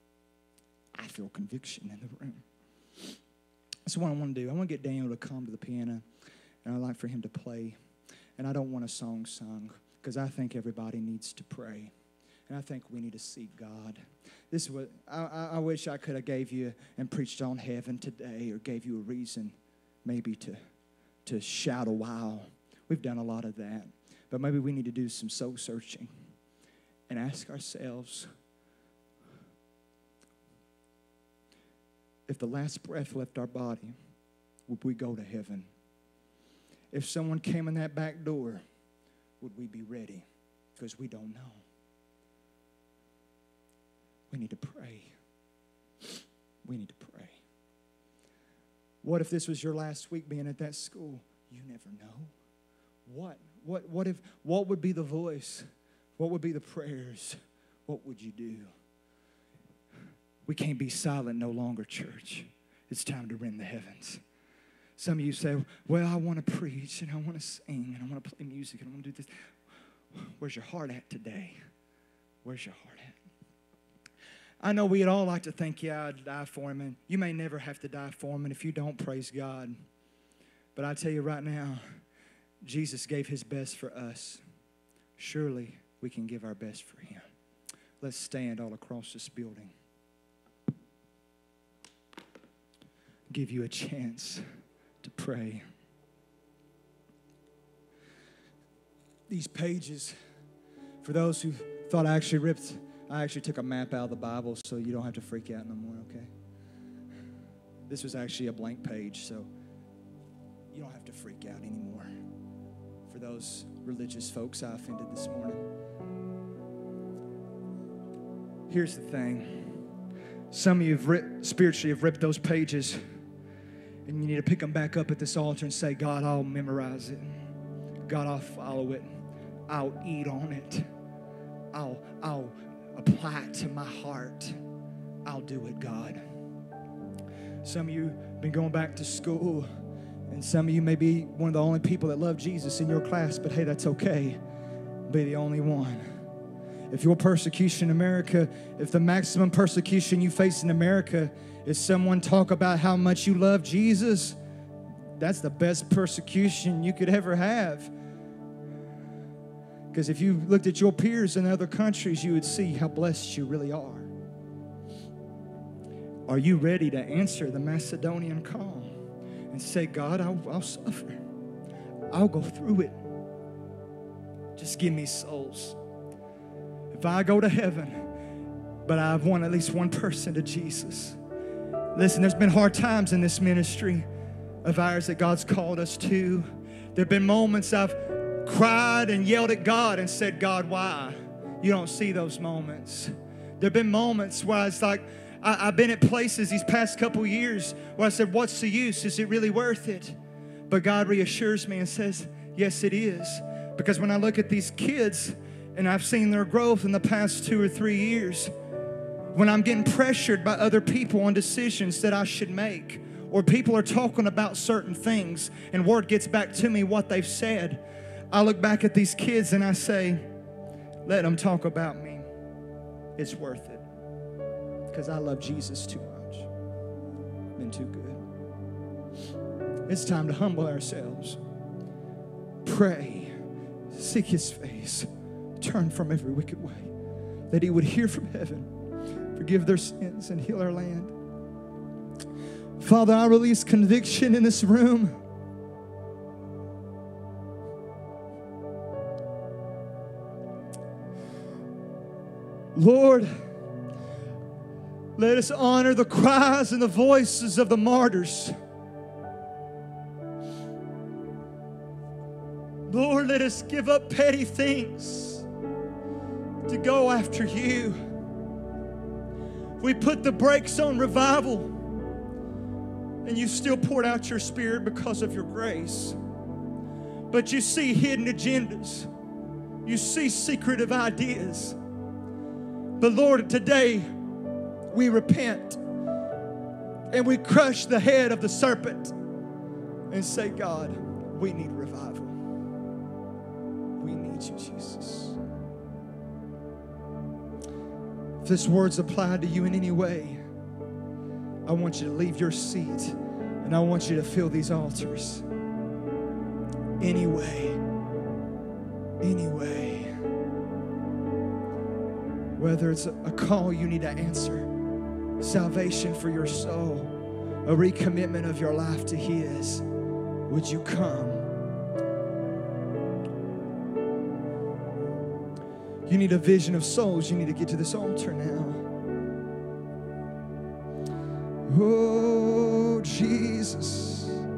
I feel conviction in the room. That's what I want to do. I want to get Daniel to come to the piano, and I'd like for him to play. And I don't want a song sung because I think everybody needs to pray. And I think we need to seek God. This is what I wish I could have gave you and preached on heaven today or gave you a reason maybe to shout a while. We've done a lot of that. But maybe we need to do some soul searching and ask ourselves, if the last breath left our body, would we go to heaven? If someone came in that back door, would we be ready? Because we don't know. We need to pray. We need to pray. What if this was your last week being at that school? You never know. What would be the voice? What would be the prayers? What would you do? We can't be silent no longer, church. It's time to rend the heavens. Some of you say, well, I want to preach and I want to sing and I want to play music and I want to do this. Where's your heart at today? Where's your heart at? I know we'd all like to think, yeah, I'd die for him, and you may never have to die for him, and if you don't, praise God. But I tell you right now, Jesus gave his best for us. Surely we can give our best for him. Let's stand all across this building. Give you a chance to pray. These pages, for those who thought I actually took a map out of the Bible so you don't have to freak out no more, okay? This was actually a blank page, so you don't have to freak out anymore. For those religious folks I offended this morning. Here's the thing. Some of you spiritually have ripped those pages, and you need to pick them back up at this altar and say, God, I'll memorize it. God, I'll follow it. I'll eat on it. I'll apply it to my heart. I'll do it, God. Some of you have been going back to school, and some of you may be one of the only people that love Jesus in your class, but hey, that's okay. Be the only one. If your persecution in America, if the maximum persecution you face in America is someone talk about how much you love Jesus, that's the best persecution you could ever have. Because if you looked at your peers in other countries, you would see how blessed you really are. Are you ready to answer the Macedonian call and say, God, I'll suffer. I'll go through it. Just give me souls. If I go to heaven, but I've won at least one person to Jesus. Listen, there's been hard times in this ministry of ours that God's called us to. There have been moments I've cried and yelled at God and said, God, why? You don't see those moments. There have been moments where it's like, I've been at places these past couple years where I said, what's the use? Is it really worth it? But God reassures me and says, yes, it is. Because when I look at these kids and I've seen their growth in the past 2 or 3 years, when I'm getting pressured by other people on decisions that I should make, or people are talking about certain things and word gets back to me what they've said, I look back at these kids and I say, let them talk about me. It's worth it. Because I love Jesus too much. Been too good. It's time to humble ourselves. Pray. Seek his face. Turn from every wicked way. That he would hear from heaven. Forgive their sins and heal our land. Father, I release conviction in this room. Lord, let us honor the cries and the voices of the martyrs. Lord, let us give up petty things to go after you. We put the brakes on revival, and you still poured out your Spirit because of your grace. But you see hidden agendas. You see secretive ideas. But Lord, today we repent and we crush the head of the serpent and say, God, we need revival. We need you, Jesus. If this word's applied to you in any way, I want you to leave your seat and I want you to fill these altars. Anyway. Whether it's a call you need to answer, salvation for your soul, a recommitment of your life to his, would you come? You need a vision of souls. You need to get to this altar now. Oh, Jesus.